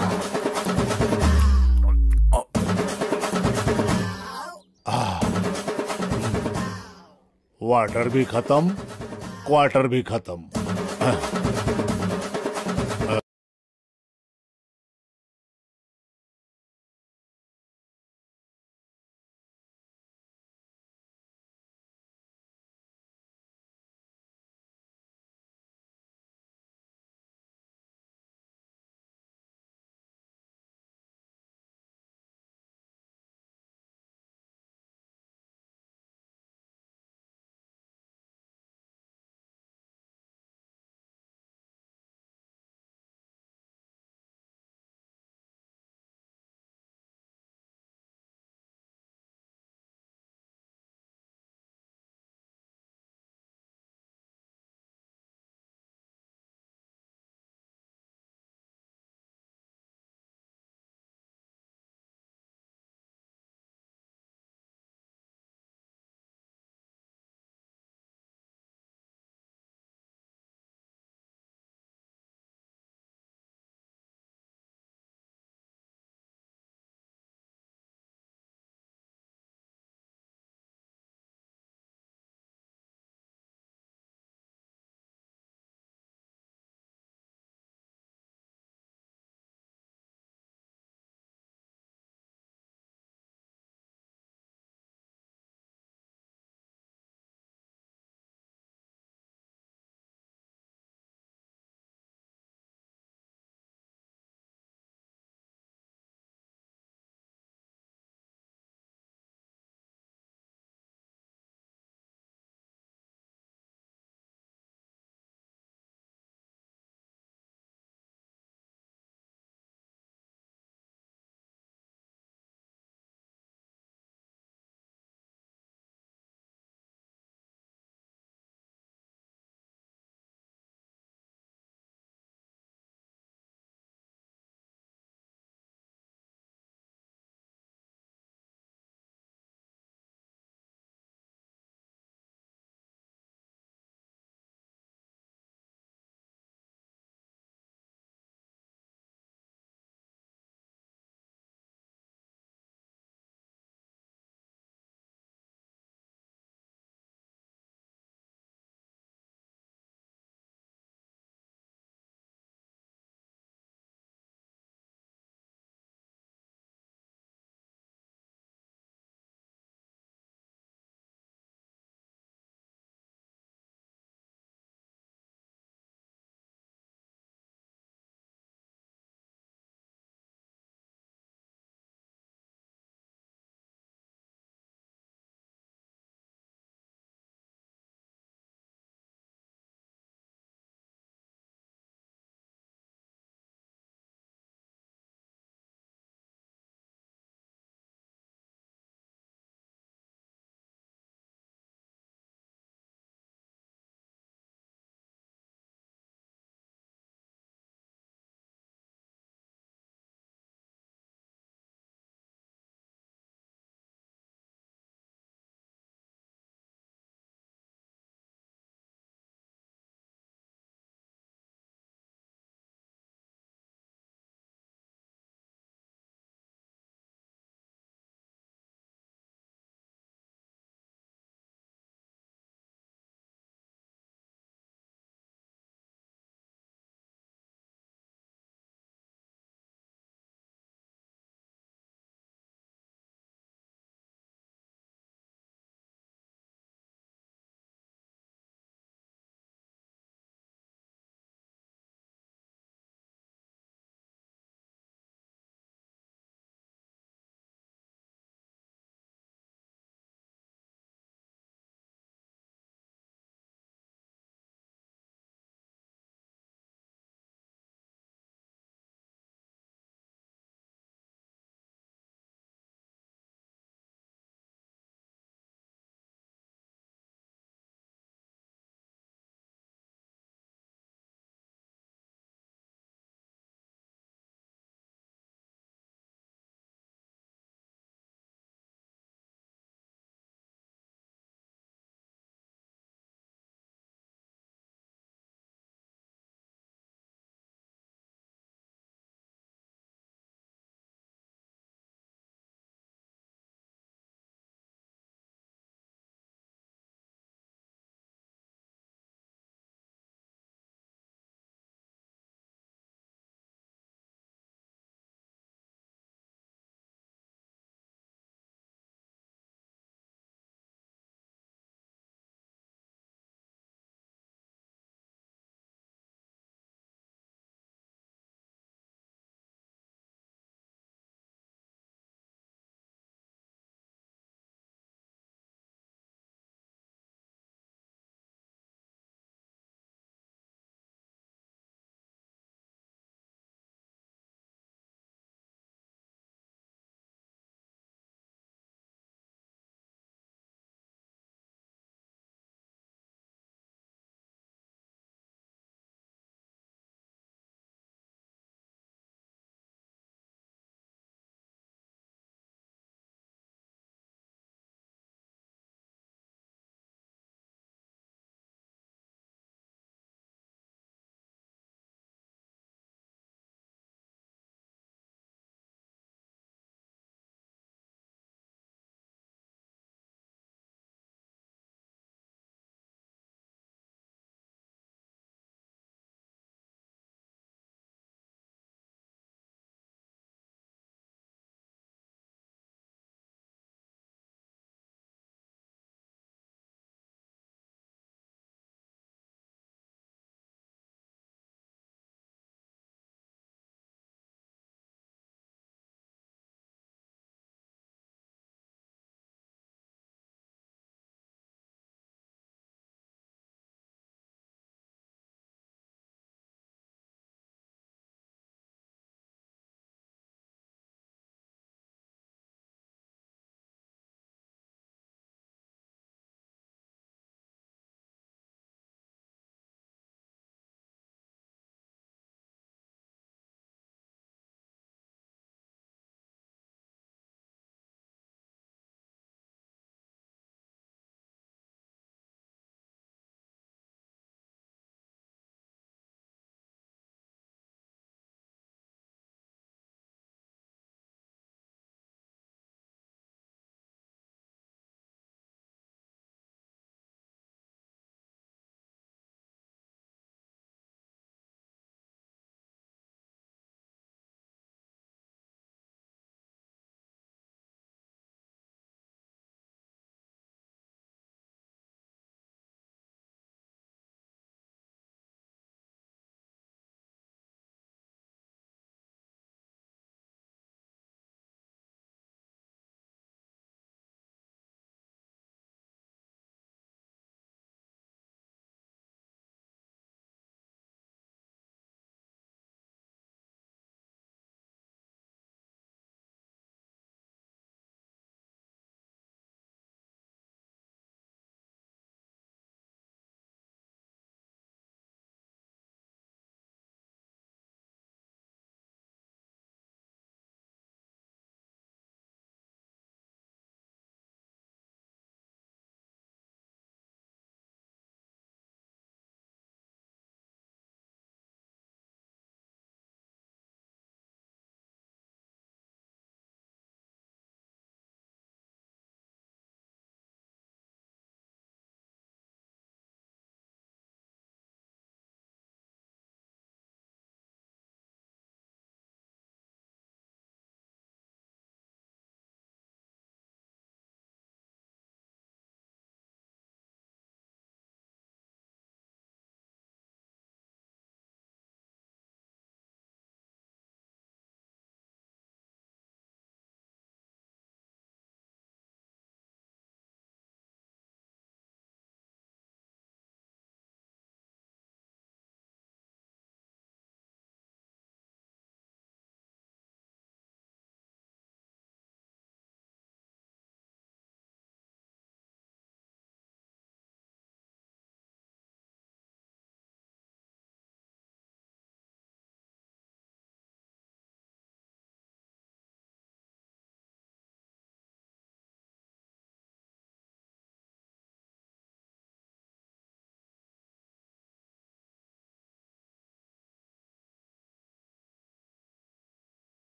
वाटर भी खत्म, क्वार्टर भी खत्म।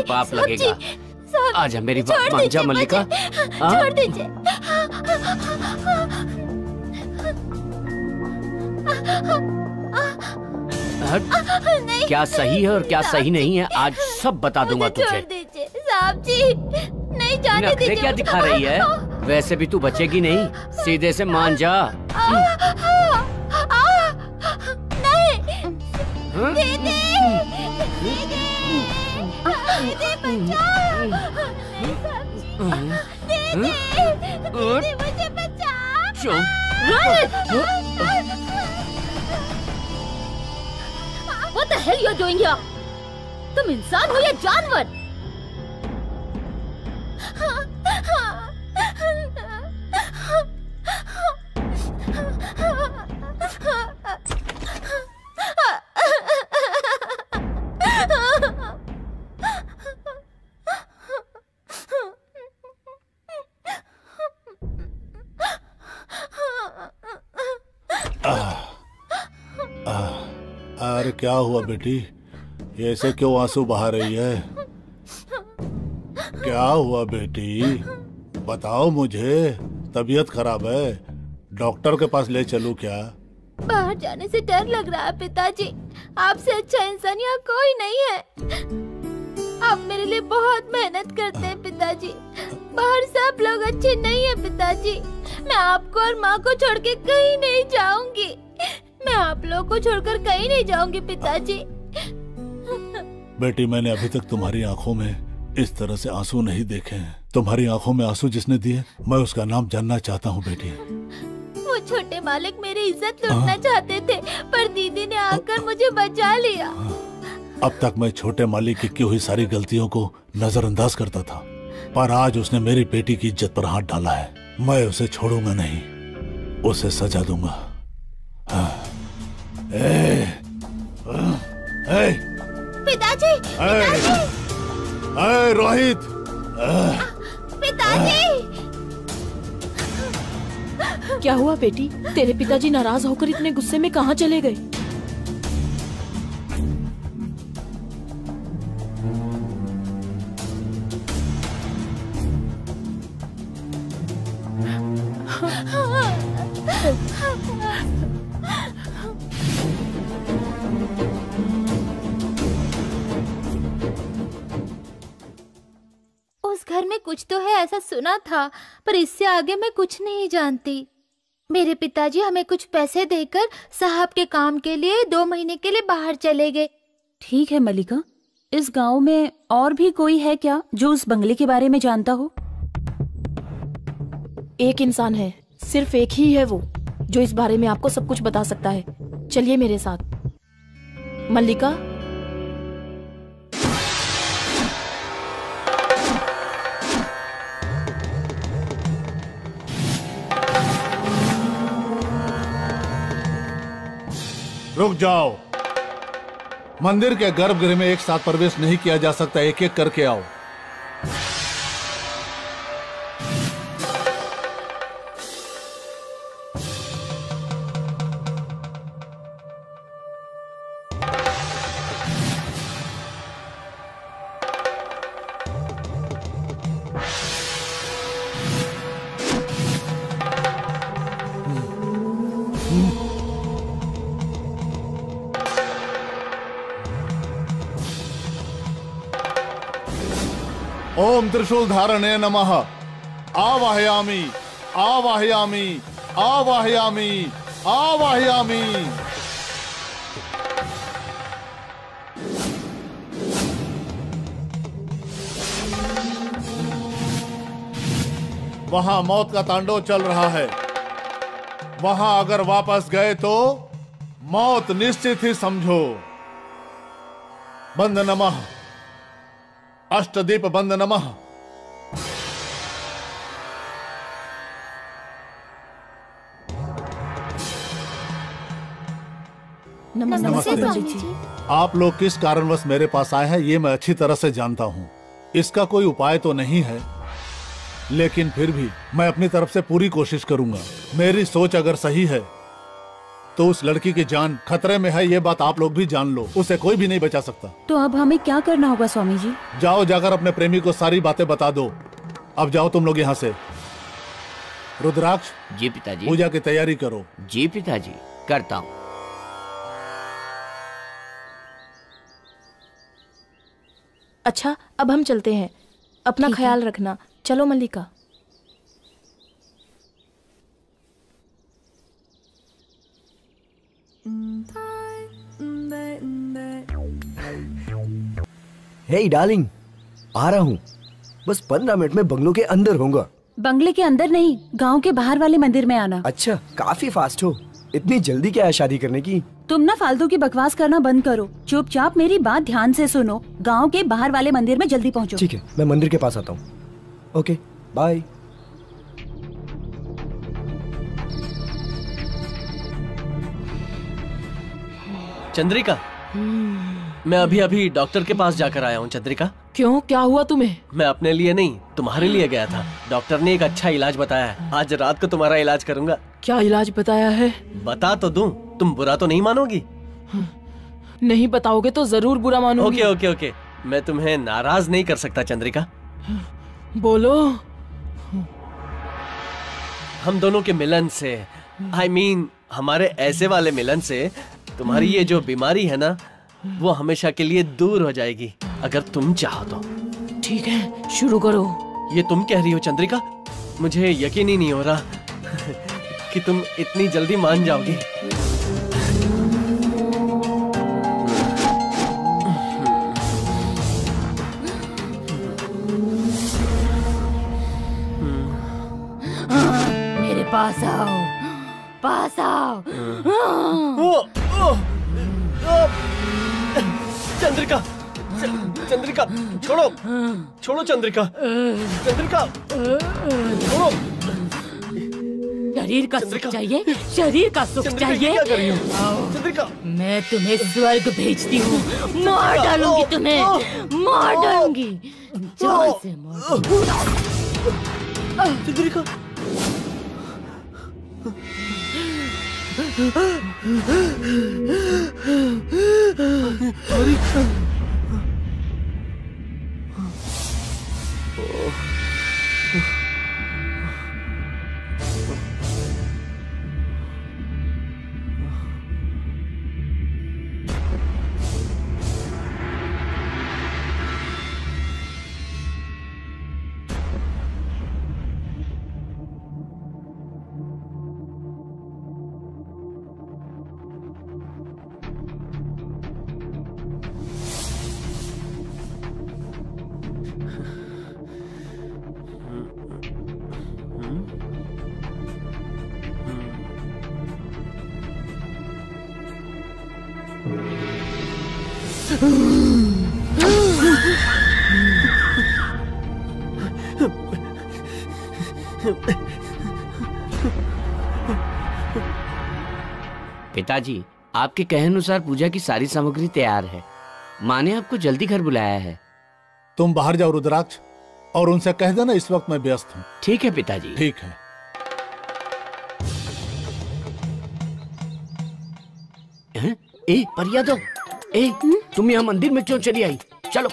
पाप लगेगा। साहब, आजा मेरी बात छोड़ मान जा दीजिए मल्लिका। मुझे, हाँ? छोड़ दीजिए। हट। नहीं, क्या सही है और क्या सही नहीं है आज सब बता दूंगा मुझे छोड़ तुझे। दीजिए साहब जी, नहीं जाने नखरे दीजिए। क्या दिखा रही है? वैसे भी तू बचेगी नहीं, सीधे से मान जा। आ, आ, आ, नहीं, हाँ? दीदी, दीदी, दीदी बचाओ, नहीं साहब जी, दीदी, दीदी मुझे बचाओ। चुप। What the hell you're doing here? तुम इंसान हो या जानवर? अरे क्या हुआ बेटी, ये ऐसे क्यों आंसू बहा रही है? क्या हुआ बेटी, बताओ मुझे। तबीयत खराब है, डॉक्टर के पास ले चलूं क्या? बाहर जाने से डर लग रहा है पिताजी, आपसे अच्छा इंसान यहाँ कोई नहीं है। आप मेरे लिए बहुत मेहनत करते हैं पिताजी, बाहर सब लोग अच्छे नहीं है पिताजी। मैं आपको और माँ को छोड़ के कहीं नहीं जाऊंगी, मैं आप लोगों को छोड़कर कहीं नहीं जाऊंगी पिताजी। बेटी मैंने अभी तक तुम्हारी आंखों में इस तरह से आंसू नहीं देखे हैं। तुम्हारी आंखों में आंसू जिसने दिए मैं उसका नाम जानना चाहता हूँ बेटी। वो छोटे मालिक मेरी इज्जत लूटना चाहते थे, पर दीदी ने आकर मुझे बचा लिया। अब तक मैं छोटे मालिक की की हुई सारी गलतियों को नजरअंदाज करता था, पर आज उसने मेरी बेटी की इज्जत पर हाथ डाला है। मैं उसे छोड़ूंगा नहीं, उसे सजा दूंगा। हाँ। ए, ए, पिताजी, पिताजी, ए, रोहित, पिताजी। क्या हुआ बेटी, तेरे पिताजी नाराज होकर इतने गुस्से में कहाँ चले गए? उस घर में कुछ तो है ऐसा सुना था, पर इससे आगे मैं कुछ नहीं जानती। मेरे पिताजी हमें कुछ पैसे देकर साहब के काम के लिए दो महीने के लिए बाहर चले गए। ठीक है मल्लिका, इस गांव में और भी कोई है क्या जो उस बंगले के बारे में जानता हो? एक इंसान है, सिर्फ एक ही है वो जो इस बारे में आपको सब कुछ बता सकता है। चलिए मेरे साथ। मल्लिका, रुक जाओ। मंदिर के गर्भगृह में एक साथ प्रवेश नहीं किया जा सकता, एक एक करके आओ। ओम त्रिशूल धारणे नमः। आवाहयामि आवाहयामि आवाहयामि आवाहयामि। वहां मौत का तांडव चल रहा है, वहां अगर वापस गए तो मौत निश्चित ही समझो। बंद नमः, अष्टदीप बंद नमः। नमस्ते स्वामी जी। जी। आप लोग किस कारणवश मेरे पास आए हैं ये मैं अच्छी तरह से जानता हूँ। इसका कोई उपाय तो नहीं है, लेकिन फिर भी मैं अपनी तरफ से पूरी कोशिश करूंगा। मेरी सोच अगर सही है तो उस लड़की की जान खतरे में है, ये बात आप लोग भी जान लो। उसे कोई भी नहीं बचा सकता। तो अब हमें क्या करना होगा स्वामी जी? जाओ, जाकर अपने प्रेमी को सारी बातें बता दो। अब जाओ तुम लोग यहाँ से। रुद्राक्ष। जी पिताजी। पूजा की तैयारी करो। जी पिताजी, करता हूँ। अच्छा, अब हम चलते हैं। अपना ख्याल रखना। चलो मल्लिका। हे डार्लिंग, आ रहा हूँ। बस पंद्रह मिनट में बंगलों के अंदर होऊंगा। बंगले के अंदर नहीं, गांव के बाहर वाले मंदिर में आना। अच्छा, काफी फास्ट हो। इतनी जल्दी क्या है शादी करने की? तुम ना फालतू की बकवास करना बंद करो। चुपचाप मेरी बात ध्यान से सुनो। गांव के बाहर वाले मंदिर में जल्दी पहुंचो। ठीक है, मैं मंदिर के पास आता हूँ। Okay, bye. चंद्रिका, मैं अभी अभी डॉक्टर के पास जाकर आया हूँ। चंद्रिका। क्यों, क्या हुआ तुम्हें? मैं अपने लिए नहीं, तुम्हारे लिए गया था। डॉक्टर ने एक अच्छा इलाज बताया है। आज रात को तुम्हारा इलाज करूंगा। क्या इलाज बताया है? बता तो दूं, तुम बुरा तो नहीं मानोगी? नहीं बताओगे तो जरूर बुरा मानूंगी। ओके ओके ओके, मैं तुम्हें नाराज नहीं कर सकता चंद्रिका। बोलो। हम दोनों के मिलन से, आई I मीन mean, हमारे ऐसे वाले मिलन से तुम्हारी ये जो बीमारी है ना, वो हमेशा के लिए दूर हो जाएगी, अगर तुम चाहो तो। ठीक है, शुरू करो। ये तुम कह रही हो चंद्रिका? मुझे यकीन ही नहीं हो रहा कि तुम इतनी जल्दी मान जाओगी। मेरे पास आओ, पास आओ। ओ, ओ, ओ, चंद्रिका, चंद्रिका, छोड़ो, छोड़ो चंद्रिका, चंद्रिका, छोड़ो। शरीर का सुख चाहिए, शरीर का सुख चाहिए। क्या कर रही हो? चंद्रिका, मैं तुम्हें स्वर्ग भेजती हूँ। मार डालूंगी तुम्हें, मार डालूंगी। जान से मार। चंद्रिका, पिताजी, आपके कहे अनुसार पूजा की सारी सामग्री तैयार है। माँ ने आपको जल्दी घर बुलाया है। तुम बाहर जाओ रुद्राक्ष, और उनसे कह देना इस वक्त मैं व्यस्त हूँ। ठीक है पिताजी। ठीक है। हैं? ए परिया दो, ए तुम यहाँ मंदिर में क्यों चली आई? चलो।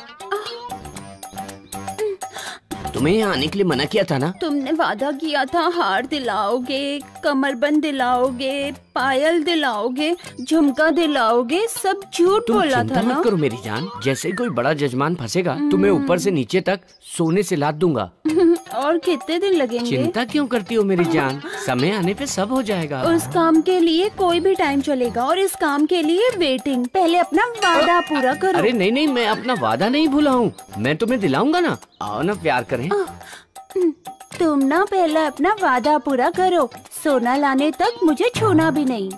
तुम्हें यहाँ आने के लिए मना किया था ना? तुमने वादा किया था हार दिलाओगे, कमरबंद दिलाओगे, पायल दिलाओगे, झुमका दिलाओगे, सब झूठ बोला था ना? मत करो मेरी जान, जैसे कोई बड़ा जजमान फंसेगा तुम्हें ऊपर से नीचे तक सोने से लाद दूंगा। और कितने दिन लगेंगे? चिंता क्यों करती हो मेरी जान, समय आने पे सब हो जाएगा। उस काम के लिए कोई भी टाइम चलेगा, और इस काम के लिए वेटिंग। पहले अपना वादा पूरा करो। अरे नहीं नहीं, मैं अपना वादा नहीं भूला हूँ, मैं तुम्हें दिलाऊंगा ना। आओ ना, प्यार करें। तुम ना पहले अपना वादा पूरा करो, सोना लाने तक मुझे छूना भी नहीं।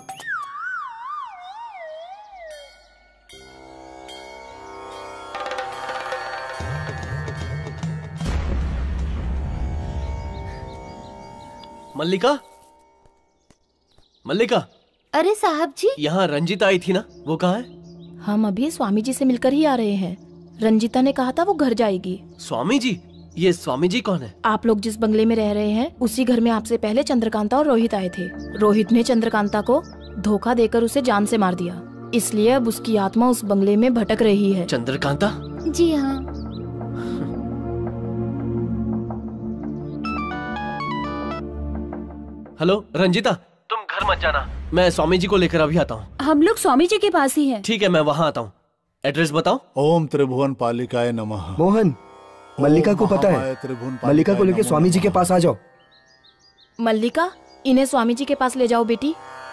मल्लिका, मल्लिका। अरे साहब जी, यहाँ रंजीता आई थी ना, वो कहाँ है? हम अभी स्वामी जी से मिलकर ही आ रहे हैं। रंजीता ने कहा था वो घर जाएगी। स्वामी जी? ये स्वामी जी कौन है? आप लोग जिस बंगले में रह रहे हैं उसी घर में आपसे पहले चंद्रकांता और रोहित आए थे। रोहित ने चंद्रकांता को धोखा देकर उसे जान से मार दिया, इसलिए अब उसकी आत्मा उस बंगले में भटक रही है। चंद्रकांता? जी हाँ। हेलो रंजिता, तुम घर मत जाना, मैं स्वामी जी को लेकर अभी आता हूँ। हम लोग स्वामी जी के पास ही हैं। ठीक है, मैं वहाँ आता हूँ। एड्रेस बताओ। ओम त्रिभुवन पालिकाय नमः। मोहन, मल्लिका को पता है, मल्लिका को लेके स्वामी जी के पास आ जाओ। मल्लिका, इन्हें स्वामी जी के पास ले जाओ बेटी।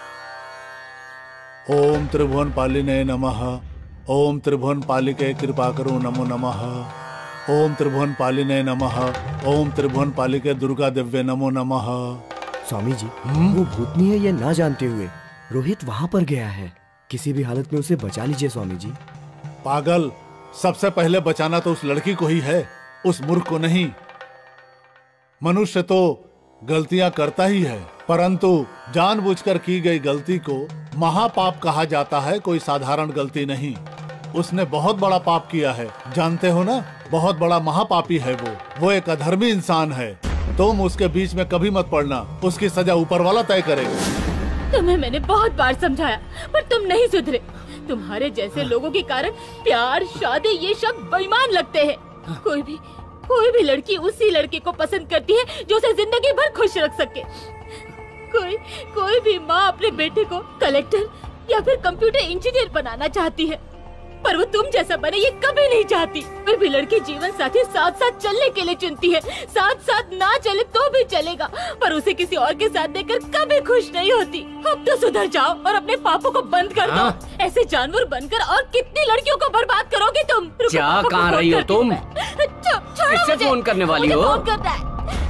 ओम त्रिभुवन पालिने नमः। ओम त्रिभुवन पालिके कृपा करो नमो नमः। ओम त्रिभुवन पालिने नमः। ओम त्रिभुवन पालिके दुर्गा दिव्य नमो नमः। स्वामी जी, वो भूतनी है ये ना जानते हुए रोहित वहाँ पर गया है, किसी भी हालत में उसे बचा लीजिए स्वामी जी। पागल, सबसे पहले बचाना तो उस लड़की को ही है, उस मूर्ख को नहीं। मनुष्य तो गलतियां करता ही है, परंतु जानबूझकर की गई गलती को महापाप कहा जाता है, कोई साधारण गलती नहीं। उसने बहुत बड़ा पाप किया है, जानते हो ना, बहुत बड़ा महापापी है वो वो एक अधर्मी इंसान है। तुम उसके बीच में कभी मत पड़ना, उसकी सजा ऊपर वाला तय करेगा। तुम्हें मैंने बहुत बार समझाया, पर तुम नहीं सुधरे। तुम्हारे जैसे लोगों के कारण प्यार, शादी ये शब्द बेईमान लगते हैं। कोई भी कोई भी लड़की उसी लड़के को पसंद करती है जो उसे जिंदगी भर खुश रख सके। कोई कोई भी माँ अपने बेटे को कलेक्टर या फिर कंप्यूटर इंजीनियर बनाना चाहती है, पर वो तुम जैसा बने ये कभी नहीं चाहती। कोई भी लड़की जीवन साथी साथ साथ चलने के लिए चुनती है, साथ साथ ना चले तो भी चलेगा, पर उसे किसी और के साथ देखकर कभी खुश नहीं होती। अब तो सुधर जाओ और अपने पापों को बंद कर दो। ऐसे जानवर बनकर और कितनी लड़कियों को बर्बाद करोगे तुम। क्या कहाँ रही हो तुम? किससे फोन करने वाली हो? फोन करना है।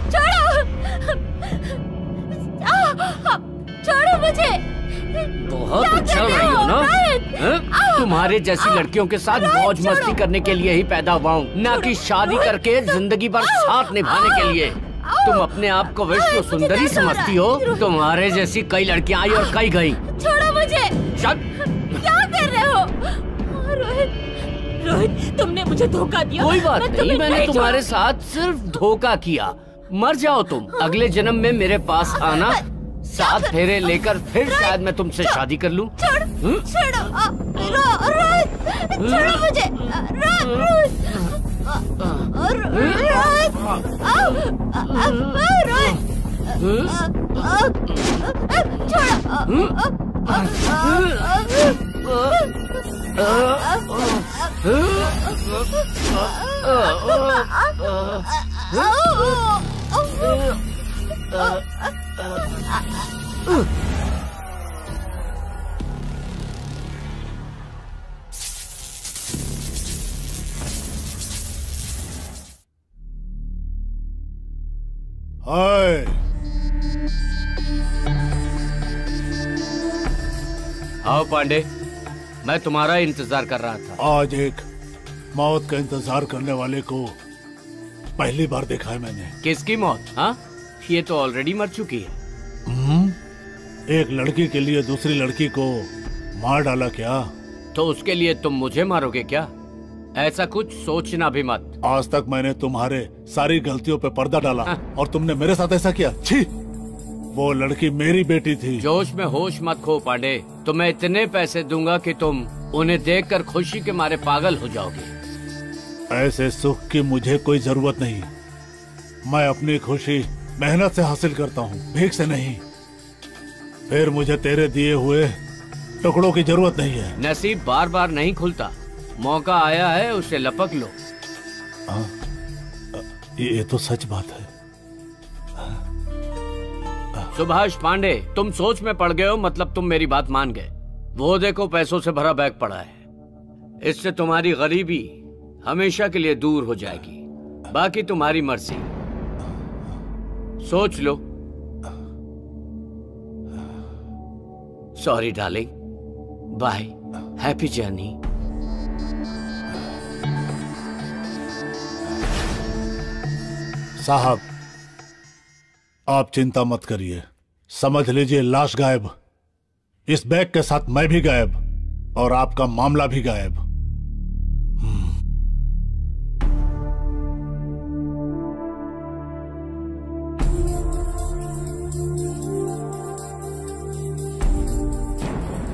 छोड़ो, छोड़ो मुझे। बहुत उछल रही हो ना? है? तुम्हारे जैसी लड़कियों के साथ मौज मस्ती करने के लिए ही पैदा हुआ हूँ, ना कि शादी करके जिंदगी भर साथ निभाने के लिए। तुम अपने आप को विश्व सुंदरी समझती हो? तुम्हारे जैसी कई लड़कियाँ आई और कई गई। छोड़ो मुझे। क्या कर रहे हो? रोहित, रोहित, तुमने मुझे धोखा दिया। कोई बात नहीं, मैंने तुम्हारे साथ सिर्फ धोखा किया। मर जाओ तुम, अगले जन्म में मेरे पास आना, सात फेरे लेकर फिर शायद मैं तुमसे शादी कर लूं। छोड़, छोड़ो, रोहित, छोड़ो मुझे, रोहित, हाय, आओ पांडे, मैं तुम्हारा इंतजार कर रहा था। आज एक मौत का इंतजार करने वाले को पहली बार देखा है मैंने। किसकी मौत? हाँ, ये तो ऑलरेडी मर चुकी है। हम्म, एक लड़की के लिए दूसरी लड़की को मार डाला क्या? तो उसके लिए तुम मुझे मारोगे क्या? ऐसा कुछ सोचना भी मत। आज तक मैंने तुम्हारे सारी गलतियों पे पर्दा डाला और तुमने मेरे साथ ऐसा किया। छी! वो लड़की मेरी बेटी थी। जोश में होश मत खो पांडे, तुम्हें इतने पैसे दूंगा कि तुम उन्हें देखकर खुशी के मारे पागल हो जाओगे। ऐसे सुख की मुझे कोई जरूरत नहीं। मैं अपनी खुशी मेहनत से हासिल करता हूँ, भीख से नहीं। फिर मुझे तेरे दिए हुए टुकड़ों की जरूरत नहीं है। नसीब बार बार नहीं खुलता, मौका आया है उसे लपक लो। आ, ये तो सच बात है। सुभाष पांडे, तुम सोच में पड़ गए हो, मतलब तुम मेरी बात मान गए। वो देखो पैसों से भरा बैग पड़ा है, इससे तुम्हारी गरीबी हमेशा के लिए दूर हो जाएगी। बाकी तुम्हारी मर्जी, सोच लो। Sorry darling, bye, happy journey. साहब, आप चिंता मत करिए, समझ लीजिए लाश गायब, इस बैग के साथ मैं भी गायब और आपका मामला भी गायब।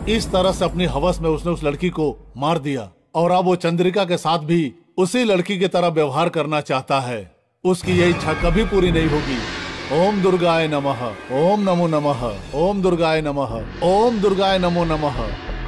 इस तरह से अपनी हवस में उसने उस लड़की को मार दिया और अब वो चंद्रिका के साथ भी उसी लड़की की तरह व्यवहार करना चाहता है। उसकी यह इच्छा कभी पूरी नहीं होगी। ओम दुर्गाय नमः, ओम नमो नमः, ओम दुर्गाय नमः, ओम दुर्गाय नमो नमः।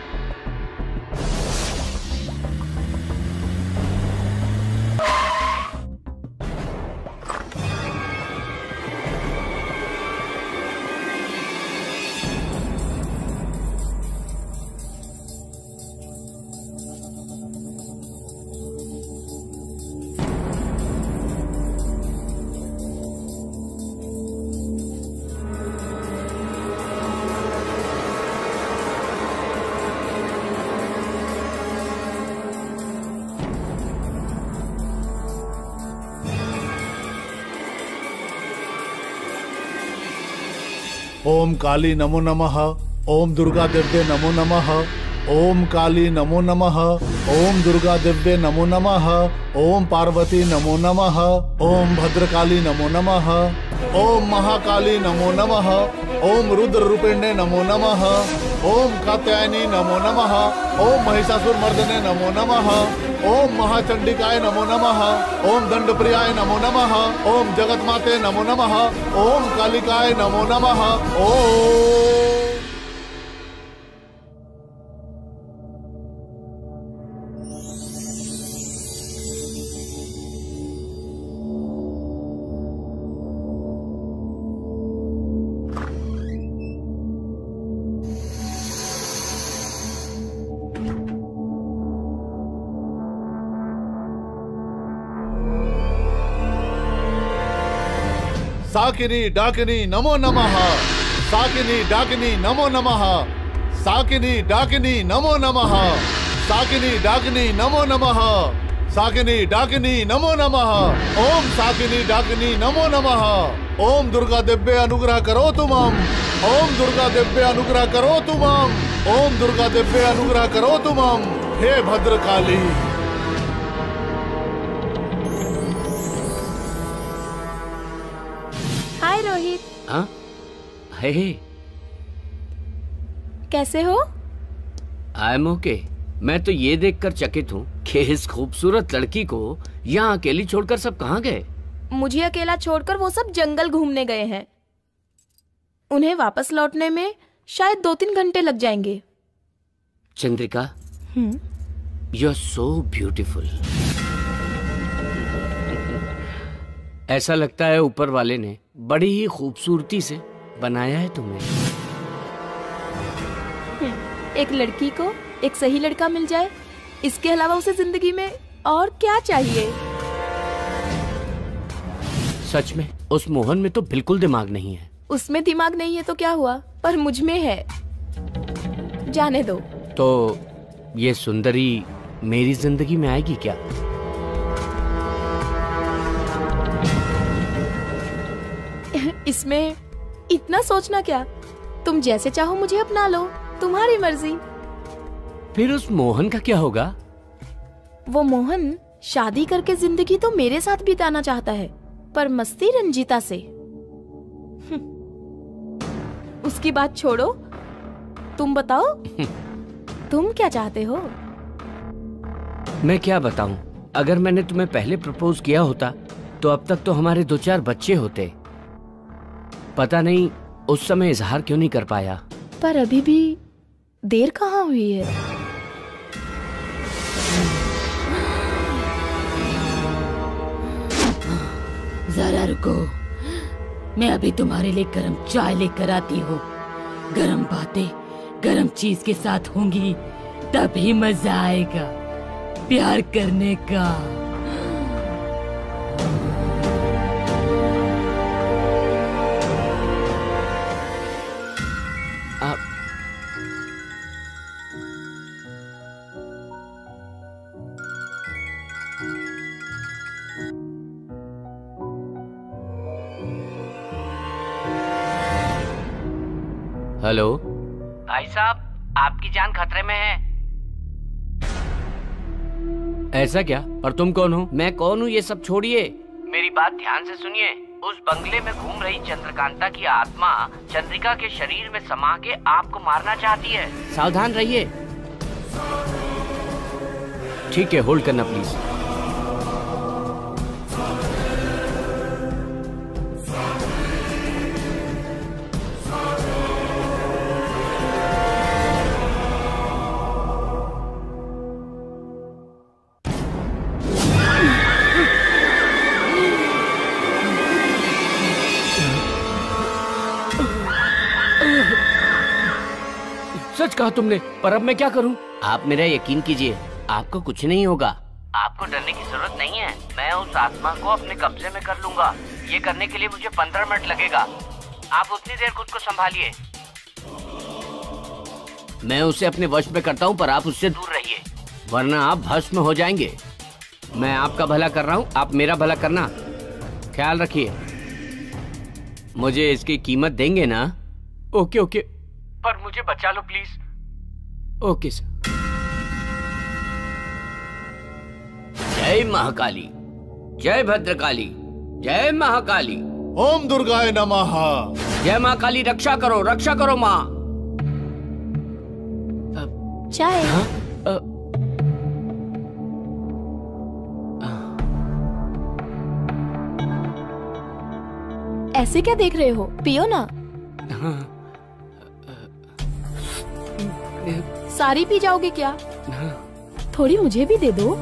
ओम काली नमो नमः, ओम दुर्गा दिव्ये नमो नमः, ओम काली नमो नमः, ओम दुर्गा दिव्ये नमो नमः, ओम पार्वती नमो नमः, ओम भद्रकाली नमो नमः, ओम महाकाली नमो नमः, ओम रुद्र रूपिण्ये नमो नमः, ओम कात्यायनी नमो नमः, ओम महिषासुर मर्दने नमो नमः, ओम महाचंडिकाय नमो नमः, ओम दंडप्रियाय नमो नमः, ओम जगतमाते नमो नमः, ओम कालिकाय नमो नमः। ओम साकिनी डाकिनी नमो नमः, साकिनी डाकिनी नमो नमः, साकिनी डाकिनी नमो नमः, साकिनी डाकिनी नमो नमः, साकिनी डाकिनी नमो नमः, ओम साकिनी डाकिनी नमो नमः। ओम दुर्गा दिव्य अनुग्रह करो तुमम, ओम दुर्गा दिव्य अनुग्रह करो तुमम, ओम दुर्गा दिव्य अनुग्रह करो तुमम। हे भद्रकाली। हाय रोहित। हाँ? हे हे। कैसे हो? I am okay. मैं तो ये देखकर चकित हूँ कि इस खूबसूरत लड़की को यहाँ अकेली छोड़कर सब कहाँ गए? मुझे अकेला छोड़कर वो सब जंगल घूमने गए हैं। उन्हें वापस लौटने में शायद दो तीन घंटे लग जाएंगे। Chandrika, you are so beautiful. ऐसा लगता है ऊपर वाले ने बड़ी ही खूबसूरती से बनाया है तुम्हें। एक लड़की को एक सही लड़का मिल जाए, इसके अलावा उसे जिंदगी में और क्या चाहिए? सच में उस मोहन में तो बिल्कुल दिमाग नहीं है। उसमें दिमाग नहीं है तो क्या हुआ, पर मुझ में है। जाने दो। तो ये सुंदरी मेरी जिंदगी में आएगी क्या? इसमें इतना सोचना क्या? तुम जैसे चाहो मुझे अपना लो, तुम्हारी मर्जी। फिर उस मोहन का क्या होगा? वो मोहन शादी करके जिंदगी तो मेरे साथ बिताना चाहता है, पर मस्ती रंजीता से। उसकी बात छोड़ो, तुम बताओ तुम क्या चाहते हो? मैं क्या बताऊं? अगर मैंने तुम्हें पहले प्रपोज किया होता तो अब तक तो हमारे दो चार बच्चे होते। पता नहीं उस समय इजहार क्यों नहीं कर पाया। पर अभी भी देर कहाँ हुई है? जरा रुको, मैं अभी तुम्हारे लिए गरम चाय लेकर आती हूँ। गरम बातें गरम चीज के साथ होंगी तभी मजा आएगा प्यार करने का। हेलो भाई साहब, आपकी जान खतरे में है। ऐसा क्या? और तुम कौन हो? मैं कौन हूँ ये सब छोड़िए, मेरी बात ध्यान से सुनिए। उस बंगले में घूम रही चंद्रकांता की आत्मा चंद्रिका के शरीर में समा के आपको मारना चाहती है। सावधान रहिए। ठीक है, होल्ड करना प्लीज। सच कहा तुमने, पर अब मैं क्या करूं? आप मेरा यकीन कीजिए, आपको कुछ नहीं होगा। आपको डरने की जरूरत नहीं है। मैं उस आत्मा को अपने कब्जे में कर लूंगा। ये करने के लिए मुझे पंद्रह मिनट लगेगा। आप उतनी देर खुद को संभालिए। मैं उसे अपने वश में करता हूं, पर आप उससे दूर रहिए, वरना आप भस्म हो जाएंगे। मैं आपका भला कर रहा हूं, आप मेरा भला करना। ख्याल रखिए। मुझे इसकी कीमत देंगे ना? ओके ओके, पर मुझे बचा लो प्लीज। Okay sir. जय महाकाली, जय भद्रकाली, जय महाकाली। ओम दुर्गाय नमः। जय महाकाली, रक्षा करो, रक्षा करो माँ। चाय। हाँ? अ... ऐसे क्या देख रहे हो, पियो ना। हाँ। सारी पी जाओगे क्या? हाँ। थोड़ी मुझे भी दे दो।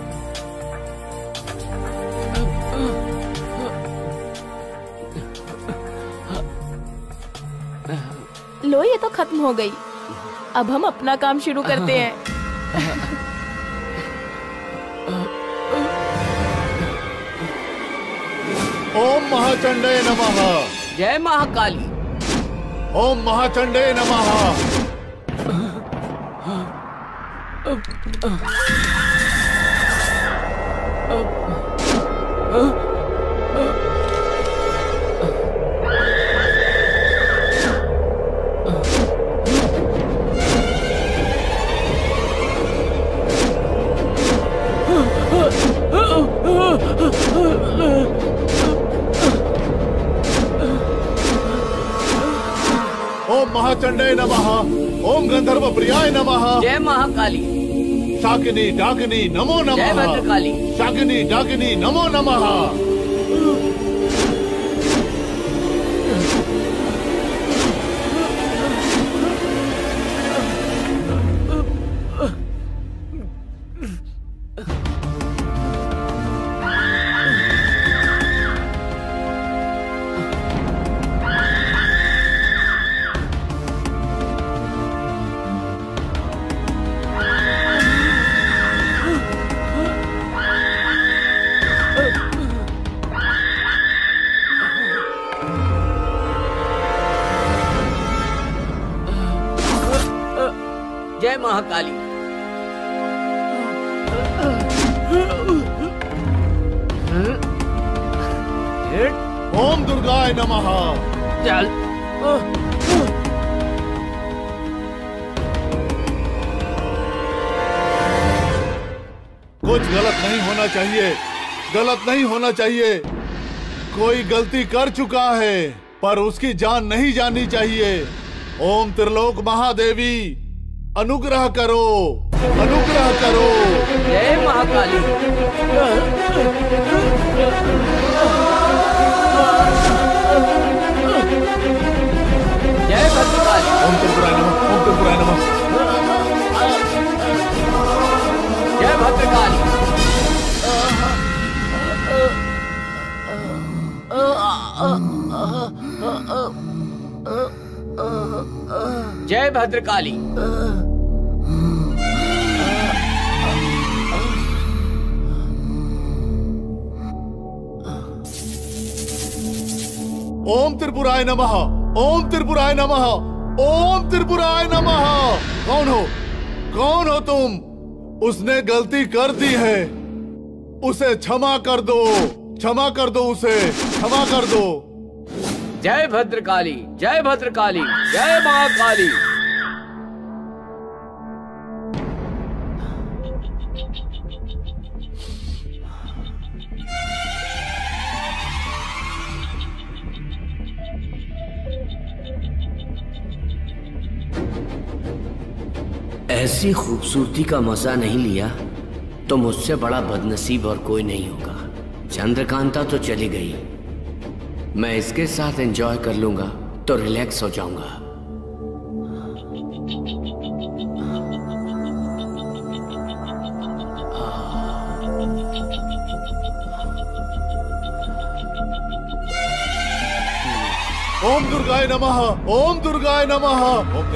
लो, ये तो खत्म हो गई। अब हम अपना काम शुरू करते हैं। ओम महाचंडे नमः। जय महाकाली। ओम महाचंडे नमः। ओम महाचंडे नमः। ओम गंधर्व प्रियाय नमः। जय महाकाली। शाकिनी डाकिनी नमो नमः। जय भद्रकाली। शाकिनी डाकिनी नमो नमः। जय महाकाली। ओम दुर्गाय नमः। चल। कुछ गलत नहीं होना चाहिए, गलत नहीं होना चाहिए। कोई गलती कर चुका है, पर उसकी जान नहीं जानी चाहिए। ओम त्रिलोक महादेवी अनुग्रह करो, अनुग्रह करो। जय महाकाली। जय भद्रकाली। ओम त्रिपुराय नमः। ओम त्रिपुराय नमः। जय भद्रकाली। जय भद्रकाली। ओम त्रिपुराय नमः। ओम त्रिपुराय नमः। ओम त्रिपुराय नमः। कौन हो, कौन हो तुम? उसने गलती कर दी है, उसे क्षमा कर दो, क्षमा कर दो, उसे क्षमा कर दो। जय भद्रकाली, जय भद्रकाली, जय महाकाली। ऐसी खूबसूरती का मजा नहीं लिया तो मुझसे बड़ा बदनसीब और कोई नहीं होगा। चंद्रकांता तो चली गई, मैं इसके साथ एंजॉय कर लूंगा तो रिलैक्स हो जाऊंगा। ओम दुर्गाय नमः, ओम दुर्गाय नमः। ओम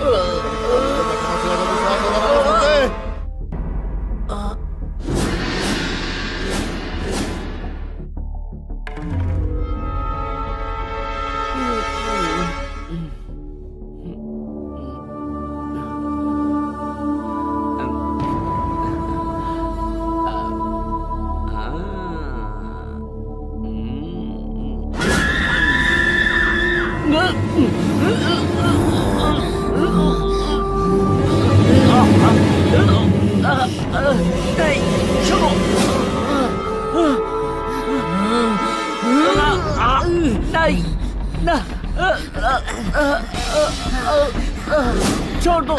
छोड़ दो।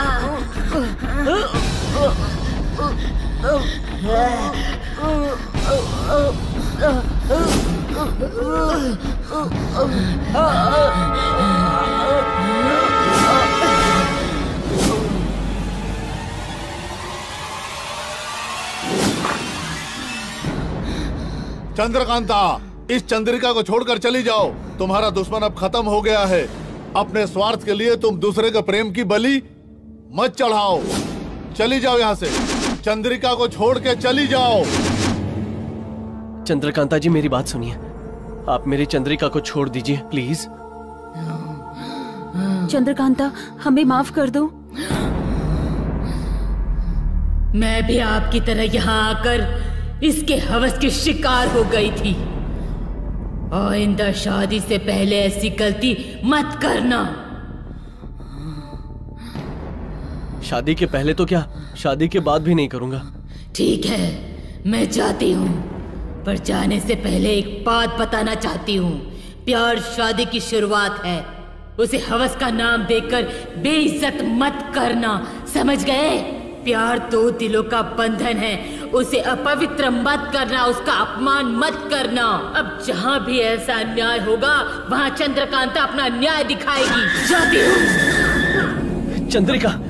चंद्रकांता, इस चंद्रिका को छोड़कर चली जाओ। तुम्हारा दुश्मन अब खत्म हो गया है। अपने स्वार्थ के लिए तुम दूसरे के प्रेम की बलि मत चढ़ाओ। चली जाओ यहाँ से। चंद्रिका को छोड़ के चली जाओ। चंद्रकांता जी, मेरी बात सुनिए। आप मेरी चंद्रिका को छोड़ दीजिए प्लीज। चंद्रकांता, हमें माफ कर दो। मैं भी आपकी तरह यहाँ आकर इसके हवस की शिकार हो गई थी। आइंदा शादी से पहले ऐसी गलती मत करना। शादी के पहले तो क्या, शादी के बाद भी नहीं करूंगा। ठीक है, मैं जाती हूँ, पर जाने से पहले एक बात बताना चाहती हूँ। प्यार शादी की शुरुआत है, उसे हवस का नाम देकर बेइज्जत मत करना, समझ गए? प्यार दो दिलों का बंधन है, उसे अपवित्र मत करना, उसका अपमान मत करना। अब जहाँ भी ऐसा अन्याय होगा वहाँ चंद्रकांता अपना न्याय दिखाएगी। जाती हूँ। चंद्रिका,